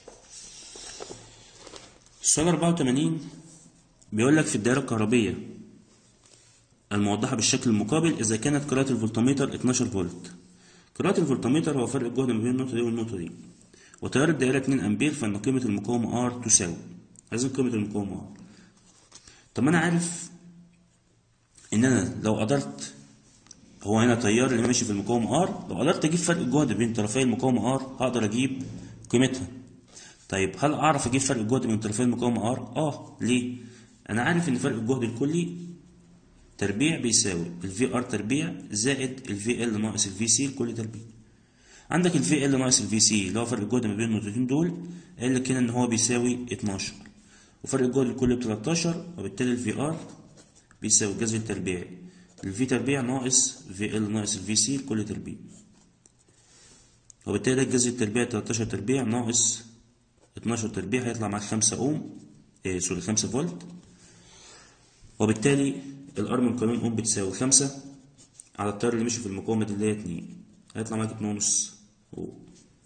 السؤال أربعة وثمانين بيقول لك في الدائرة الكهربية الموضحة بالشكل المقابل إذا كانت قراءة الفولتميتر اتناشر فولت. قراءة الفولتميتر هو فرق الجهد ما بين النقطة دي والنقطة دي، وتيار الدائرة اتنين أمبير، فإن قيمة المقاومة R تساوي، عايزين قيمة المقاومة R. طب ما أنا عارف إن أنا لو قدرت، هو هنا تيار اللي ماشي في المقاومة R، لو قدرت أجيب فرق الجهد بين طرفي المقاومة R هقدر أجيب قيمتها. طيب هل أعرف أجيب فرق الجهد بين طرفي المقاومة R؟ آه، ليه؟ أنا عارف إن فرق الجهد الكلي تربيع بيساوي ال في آر تربيع زائد ال في إل ناقص ال في سي لكل تربيع. عندك ال في إل ناقص ال في سي اللي هو فرق الجهد ما بين النقطتين دول، قال لك هنا إن هو بيساوي اتناشر، وفرق الجهد الكلي ب تلتاشر، وبالتالي ال في آر بيساوي الجذر التربيعي ال في تربيع ناقص في إل ناقص ال في سي لكل تربيع، وبالتالي ده الجذر التربيعي تلتاشر تربيع ناقص اتناشر تربيع هيطلع معاك خمسة أوم، إيه سوري خمسة فولت، وبالتالي الار من قانون اوم بتساوي خمسة على التيار اللي مشي في المقاومة دي اللي هي اتنين، هيطلع معاك اتنين ونص اوم.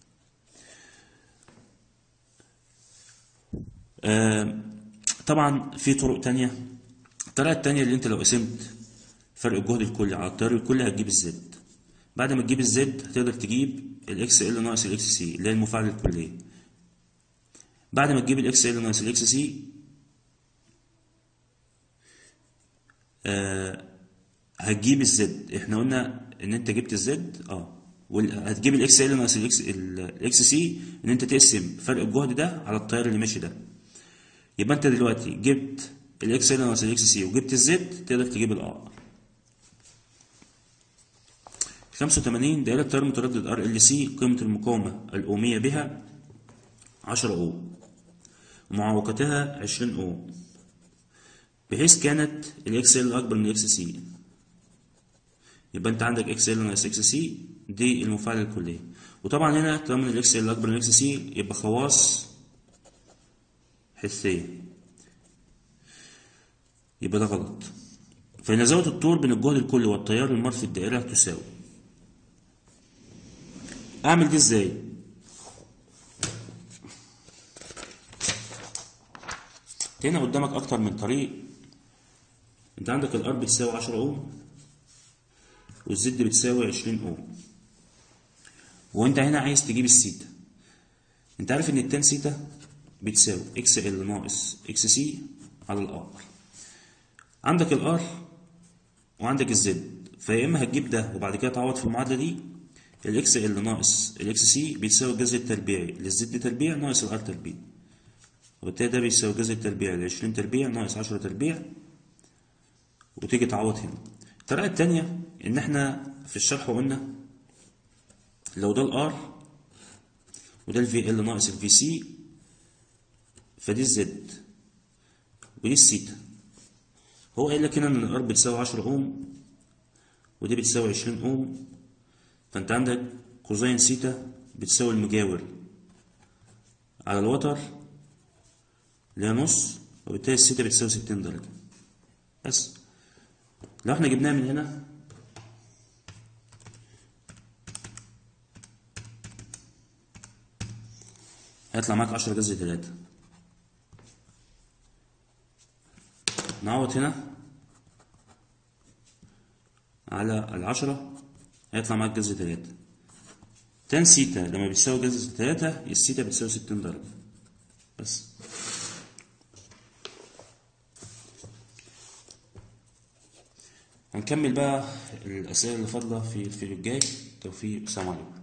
آه طبعا في طرق تانية. الطريقة التانية اللي انت لو قسمت فرق الجهد الكلي على التيار الكلي هتجيب الزد، بعد ما تجيب الزد هتقدر تجيب الاكس ال ناقص الاكس سي اللي هي المفاعل الكلية. بعد ما تجيب الاكس ال ناقص الاكس سي آه هتجيب الزد، احنا قلنا ان انت جبت الزد اه هتجيب الاكس ال ناقص الاكس الاكس سي ان انت تقسم فرق الجهد ده على التيار اللي ماشي ده. يبقى انت دلوقتي جبت الاكس ال ناقص الاكس سي وجبت الزد، تقدر تجيب الار. خمسة وثمانين دائرة تيار متردد ار ال سي، قيمة المقاومة الأومية بها عشرة اوم ومعوقتها عشرين اوم، بحيث كانت الاكس ال اكبر من الاكس سي. يبقى انت عندك اكس ال ناقص اكس سي دي المفاعل الكلية، وطبعا هنا طالما الاكس ال اكبر من الاكس سي يبقى خواص حسية، يبقى ده غلط. فإن زاوية الطول بين الجهد الكلي والتيار المار في الدائرة تساوي. أعمل دي إزاي؟ هنا قدامك أكتر من طريق. أنت عندك الار بتساوي عشرة أوم والزد بتساوي عشرين أوم، وأنت هنا عايز تجيب السيتا. أنت عارف إن التان سيتا بتساوي اكس ال ناقص اكس سي على الار. عندك الار وعندك الزد، فيا اما هتجيب ده وبعد كده تعوض في المعادله دي. الاكس ال ناقص الاكس سي بيساوي الجذر التربيعي للزد تربيع ناقص الار تربيع، وبالتالي ده بيساوي الجذر التربيعي ل عشرين تربيع ناقص عشرة تربيع، وتيجي تعوض هنا. الطريقه التانيه ان احنا في الشرح قلنا لو ده الار وده الفي ال ناقص الفي سي، فدي الزد ودي السيتا. هو قايل لك هنا ان الار بتساوي عشرة اوم ودي بتساوي عشرين اوم، فانت عندك كوزين سيتا بتساوي المجاور على الوتر اللي هي نص، وبالتالي السيتا بتساوي ستين درجة. بس لو احنا جبناها من هنا هيطلع معاك عشرة جذر تلاتة. نعوض هنا على العشرة هيطلع معاك جذر تلاتة. تان سيتا لما بتساوي جذر تلاتة السيتا بتساوي ستين درجة. بس هنكمل بقى الأسئلة اللي فاضلة في الفيديو الجاي. توفيق، السلام عليكم.